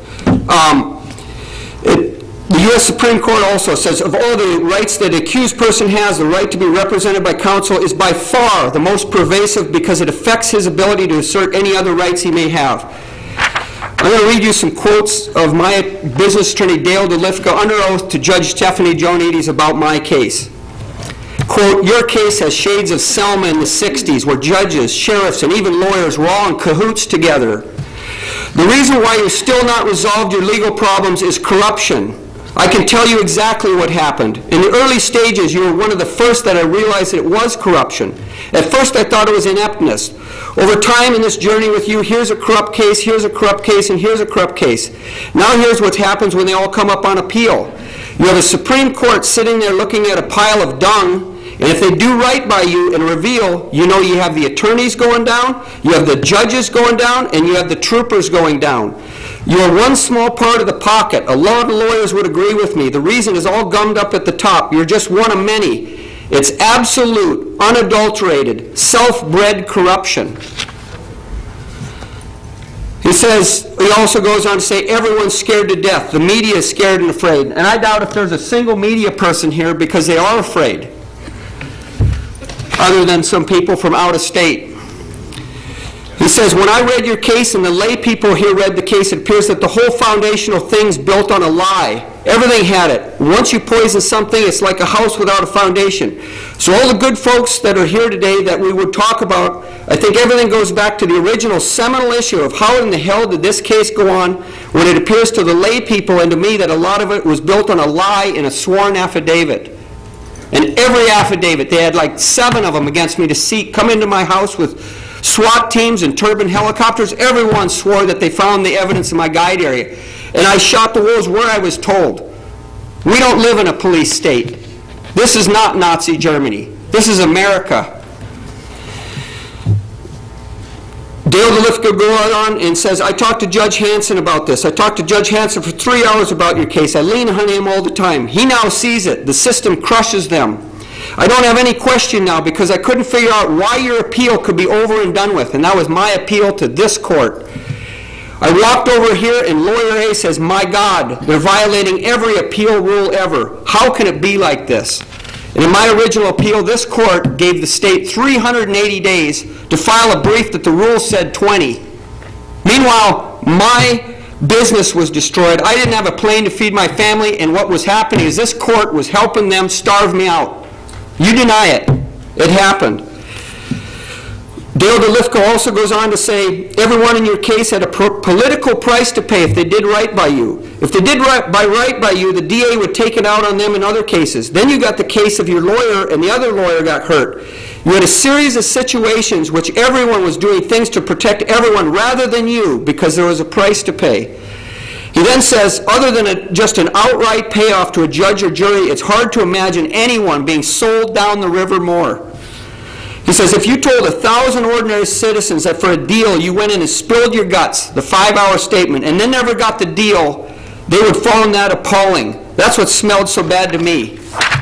The U.S. Supreme Court also says, of all the rights that an accused person has, the right to be represented by counsel is by far the most pervasive because it affects his ability to assert any other rights he may have. I'm going to read you some quotes of my business attorney, Dale DeLifka, under oath to Judge Stephanie Joanides about my case. Quote, your case has shades of Selma in the 60s, where judges, sheriffs, and even lawyers were all in cahoots together. The reason why you've still not resolved your legal problems is corruption. I can tell you exactly what happened. In the early stages, you were one of the first that I realized that it was corruption. At first, I thought it was ineptness. Over time in this journey with you, here's a corrupt case, here's a corrupt case, and here's a corrupt case. Now here's what happens when they all come up on appeal. You have a Supreme Court sitting there looking at a pile of dung, and if they do right by you and reveal, you know you have the attorneys going down, you have the judges going down, and you have the troopers going down. You are one small part of the pocket. A lot of lawyers would agree with me. The reason is all gummed up at the top. You're just one of many. It's absolute, unadulterated, self-bred corruption. He also goes on to say, everyone's scared to death. The media is scared and afraid. And I doubt if there's a single media person here because they are afraid, other than some people from out of state. He says, when I read your case and the lay people here read the case, it appears that the whole foundational thing's built on a lie. Everything had it. Once you poison something, it's like a house without a foundation. So all the good folks that are here today that we would talk about, I think everything goes back to the original seminal issue of how in the hell did this case go on when it appears to the lay people and to me that a lot of it was built on a lie in a sworn affidavit. And every affidavit, they had like 7 of them against me to come into my house with SWAT teams and turbine helicopters. Everyone swore that they found the evidence in my guide area. And I shot the wolves where I was told. We don't live in a police state. This is not Nazi Germany. This is America. Dale DeLifka goes on and says, I talked to Judge Hanson about this. I talked to Judge Hanson for 3 hours about your case. I lean on him all the time. He now sees it. The system crushes them. I don't have any question now because I couldn't figure out why your appeal could be over and done with, and that was my appeal to this court. I walked over here and Lawyer A says, my God, they're violating every appeal rule ever. How can it be like this? And in my original appeal, this court gave the state 380 days to file a brief that the rule said 20. Meanwhile, my business was destroyed. I didn't have a plane to feed my family, and what was happening is this court was helping them starve me out. You deny it. It happened. Dale DeLifka also goes on to say, everyone in your case had a political price to pay if they did right by you. If they did right by you, the DA would take it out on them in other cases. Then you got the case of your lawyer and the other lawyer got hurt. You had a series of situations which everyone was doing things to protect everyone rather than you because there was a price to pay. He then says, other than just an outright payoff to a judge or jury, it's hard to imagine anyone being sold down the river more. He says, if you told 1,000 ordinary citizens that for a deal you went in and spilled your guts, the 5-hour statement, and then never got the deal, they would find that appalling. That's what smelled so bad to me.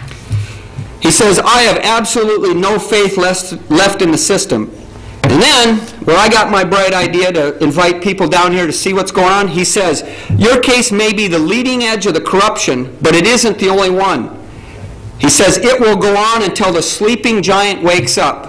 He says, I have absolutely no faith left in the system. And then, where I got my bright idea to invite people down here to see what's going on, he says, your case may be the leading edge of the corruption, but it isn't the only one. He says, it will go on until the sleeping giant wakes up.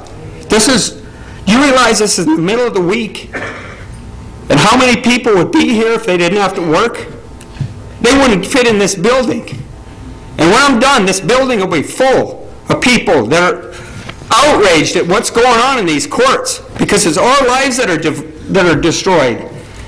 You realize this is the middle of the week? And how many people would be here if they didn't have to work? They wouldn't fit in this building. And when I'm done, this building will be full of people that are outraged at what's going on in these courts because it's our lives that are destroyed.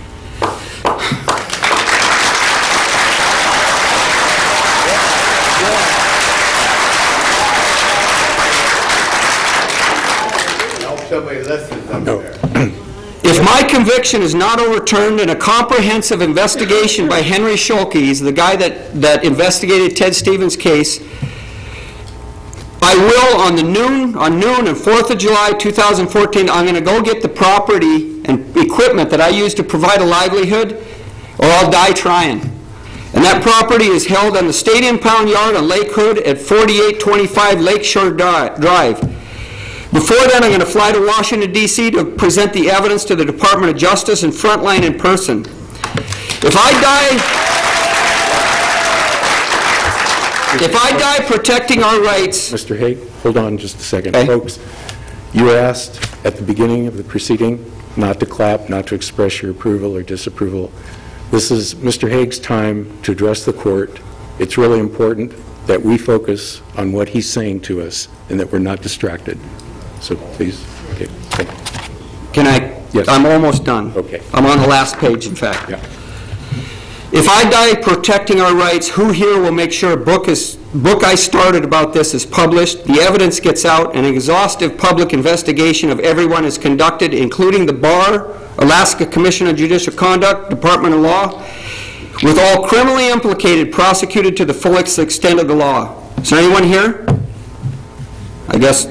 If my conviction is not overturned in a comprehensive investigation by Henry Schulke, he's the guy that investigated Ted Stevens' case, I will on noon and 4th of July 2014, I'm going to go get the property and equipment that I use to provide a livelihood, or I'll die trying. And that property is held on the State Impound Yard on Lake Hood at 4825 Lakeshore Drive. Before then, I'm going to fly to Washington, D.C. to present the evidence to the Department of Justice and Frontline in person. If I die protecting our rights... Mr. Haeg, hold on just a second. Okay. Folks, you were asked at the beginning of the proceeding not to clap, not to express your approval or disapproval. This is Mr. Haeg's time to address the court. It's really important that we focus on what he's saying to us and that we're not distracted. So please, okay. Thank you. Can I? Yes. I'm almost done. Okay. I'm on the last page, in fact. Yeah. If I die protecting our rights, who here will make sure a book I started about this is published, the evidence gets out, an exhaustive public investigation of everyone is conducted, including the Bar, Alaska Commission on Judicial Conduct, Department of Law, with all criminally implicated prosecuted to the fullest extent of the law. Is there anyone here? I guess.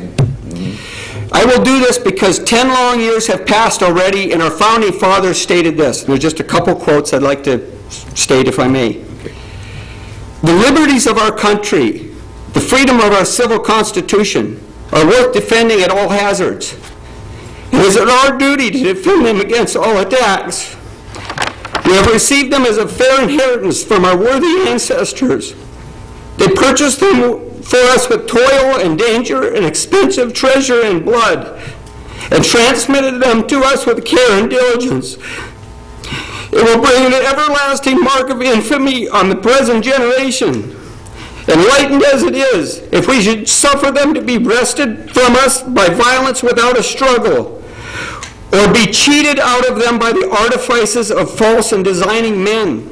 I will do this because 10 long years have passed already, and our founding fathers stated this. There's just a couple quotes I'd like to state, if I may. The liberties of our country, the freedom of our civil constitution, are worth defending at all hazards. It is our duty to defend them against all attacks. We have received them as a fair inheritance from our worthy ancestors. They purchased them for us with toil and danger and expensive treasure and blood, and transmitted them to us with care and diligence. It will bring an everlasting mark of infamy on the present generation, enlightened as it is, if we should suffer them to be wrested from us by violence without a struggle, or be cheated out of them by the artifices of false and designing men.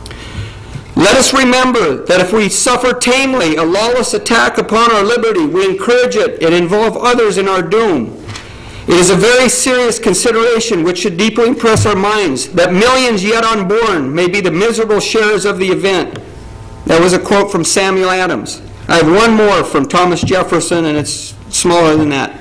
Let us remember that if we suffer tamely a lawless attack upon our liberty, we encourage it and involve others in our doom. It is a very serious consideration which should deeply impress our minds that millions yet unborn may be the miserable sharers of the event. That was a quote from Samuel Adams. I have one more from Thomas Jefferson, and it's smaller than that.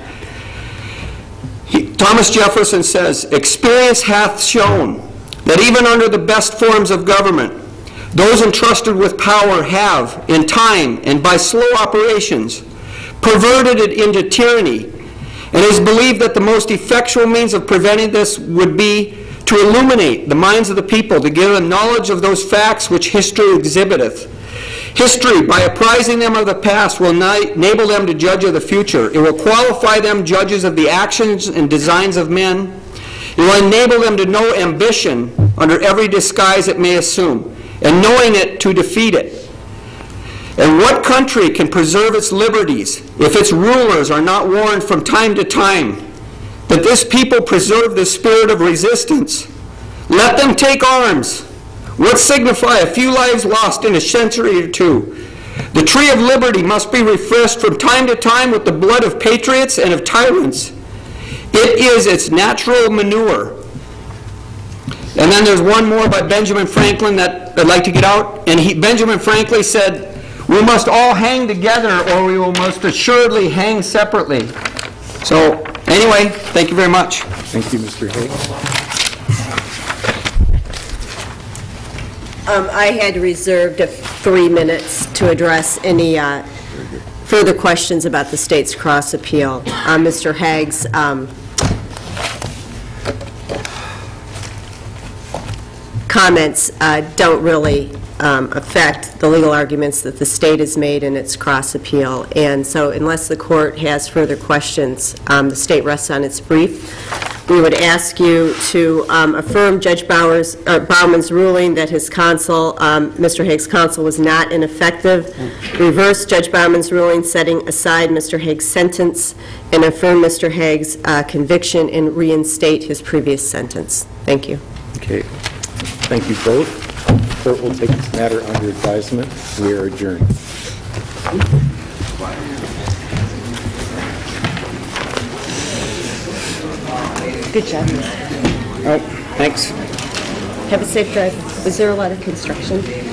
Thomas Jefferson says, "Experience hath shown that even under the best forms of government, those entrusted with power have, in time and by slow operations, perverted it into tyranny, and it is believed that the most effectual means of preventing this would be to illuminate the minds of the people, to give them knowledge of those facts which history exhibiteth. History, by apprising them of the past, will enable them to judge of the future. It will qualify them judges of the actions and designs of men. It will enable them to know ambition under every disguise it may assume, and knowing it, to defeat it. And what country can preserve its liberties if its rulers are not warned from time to time that this people preserve the spirit of resistance? Let them take arms. What signify a few lives lost in a century or two? The tree of liberty must be refreshed from time to time with the blood of patriots and of tyrants. It is its natural manure." And then there's one more by Benjamin Franklin that I'd like to get out. And Benjamin Franklin said, "We must all hang together or we will most assuredly hang separately." So anyway, thank you very much. Thank you, Mr. Haeg. I had reserved 3 minutes to address any further questions about the state's cross appeal. Mr. Haeg's comments don't really affect the legal arguments that the state has made in its cross appeal. And so unless the court has further questions, the state rests on its brief. We would ask you to affirm Judge Bauman's ruling that his counsel, Mr. Haeg's counsel, was not ineffective, reverse Judge Bauman's ruling setting aside Mr. Haeg's sentence, and affirm Mr. Haeg's conviction and reinstate his previous sentence. Thank you. Okay. Thank you both. The court will take this matter under advisement. We are adjourned. Good job. Oh, thanks. Have a safe drive. Was there a lot of construction?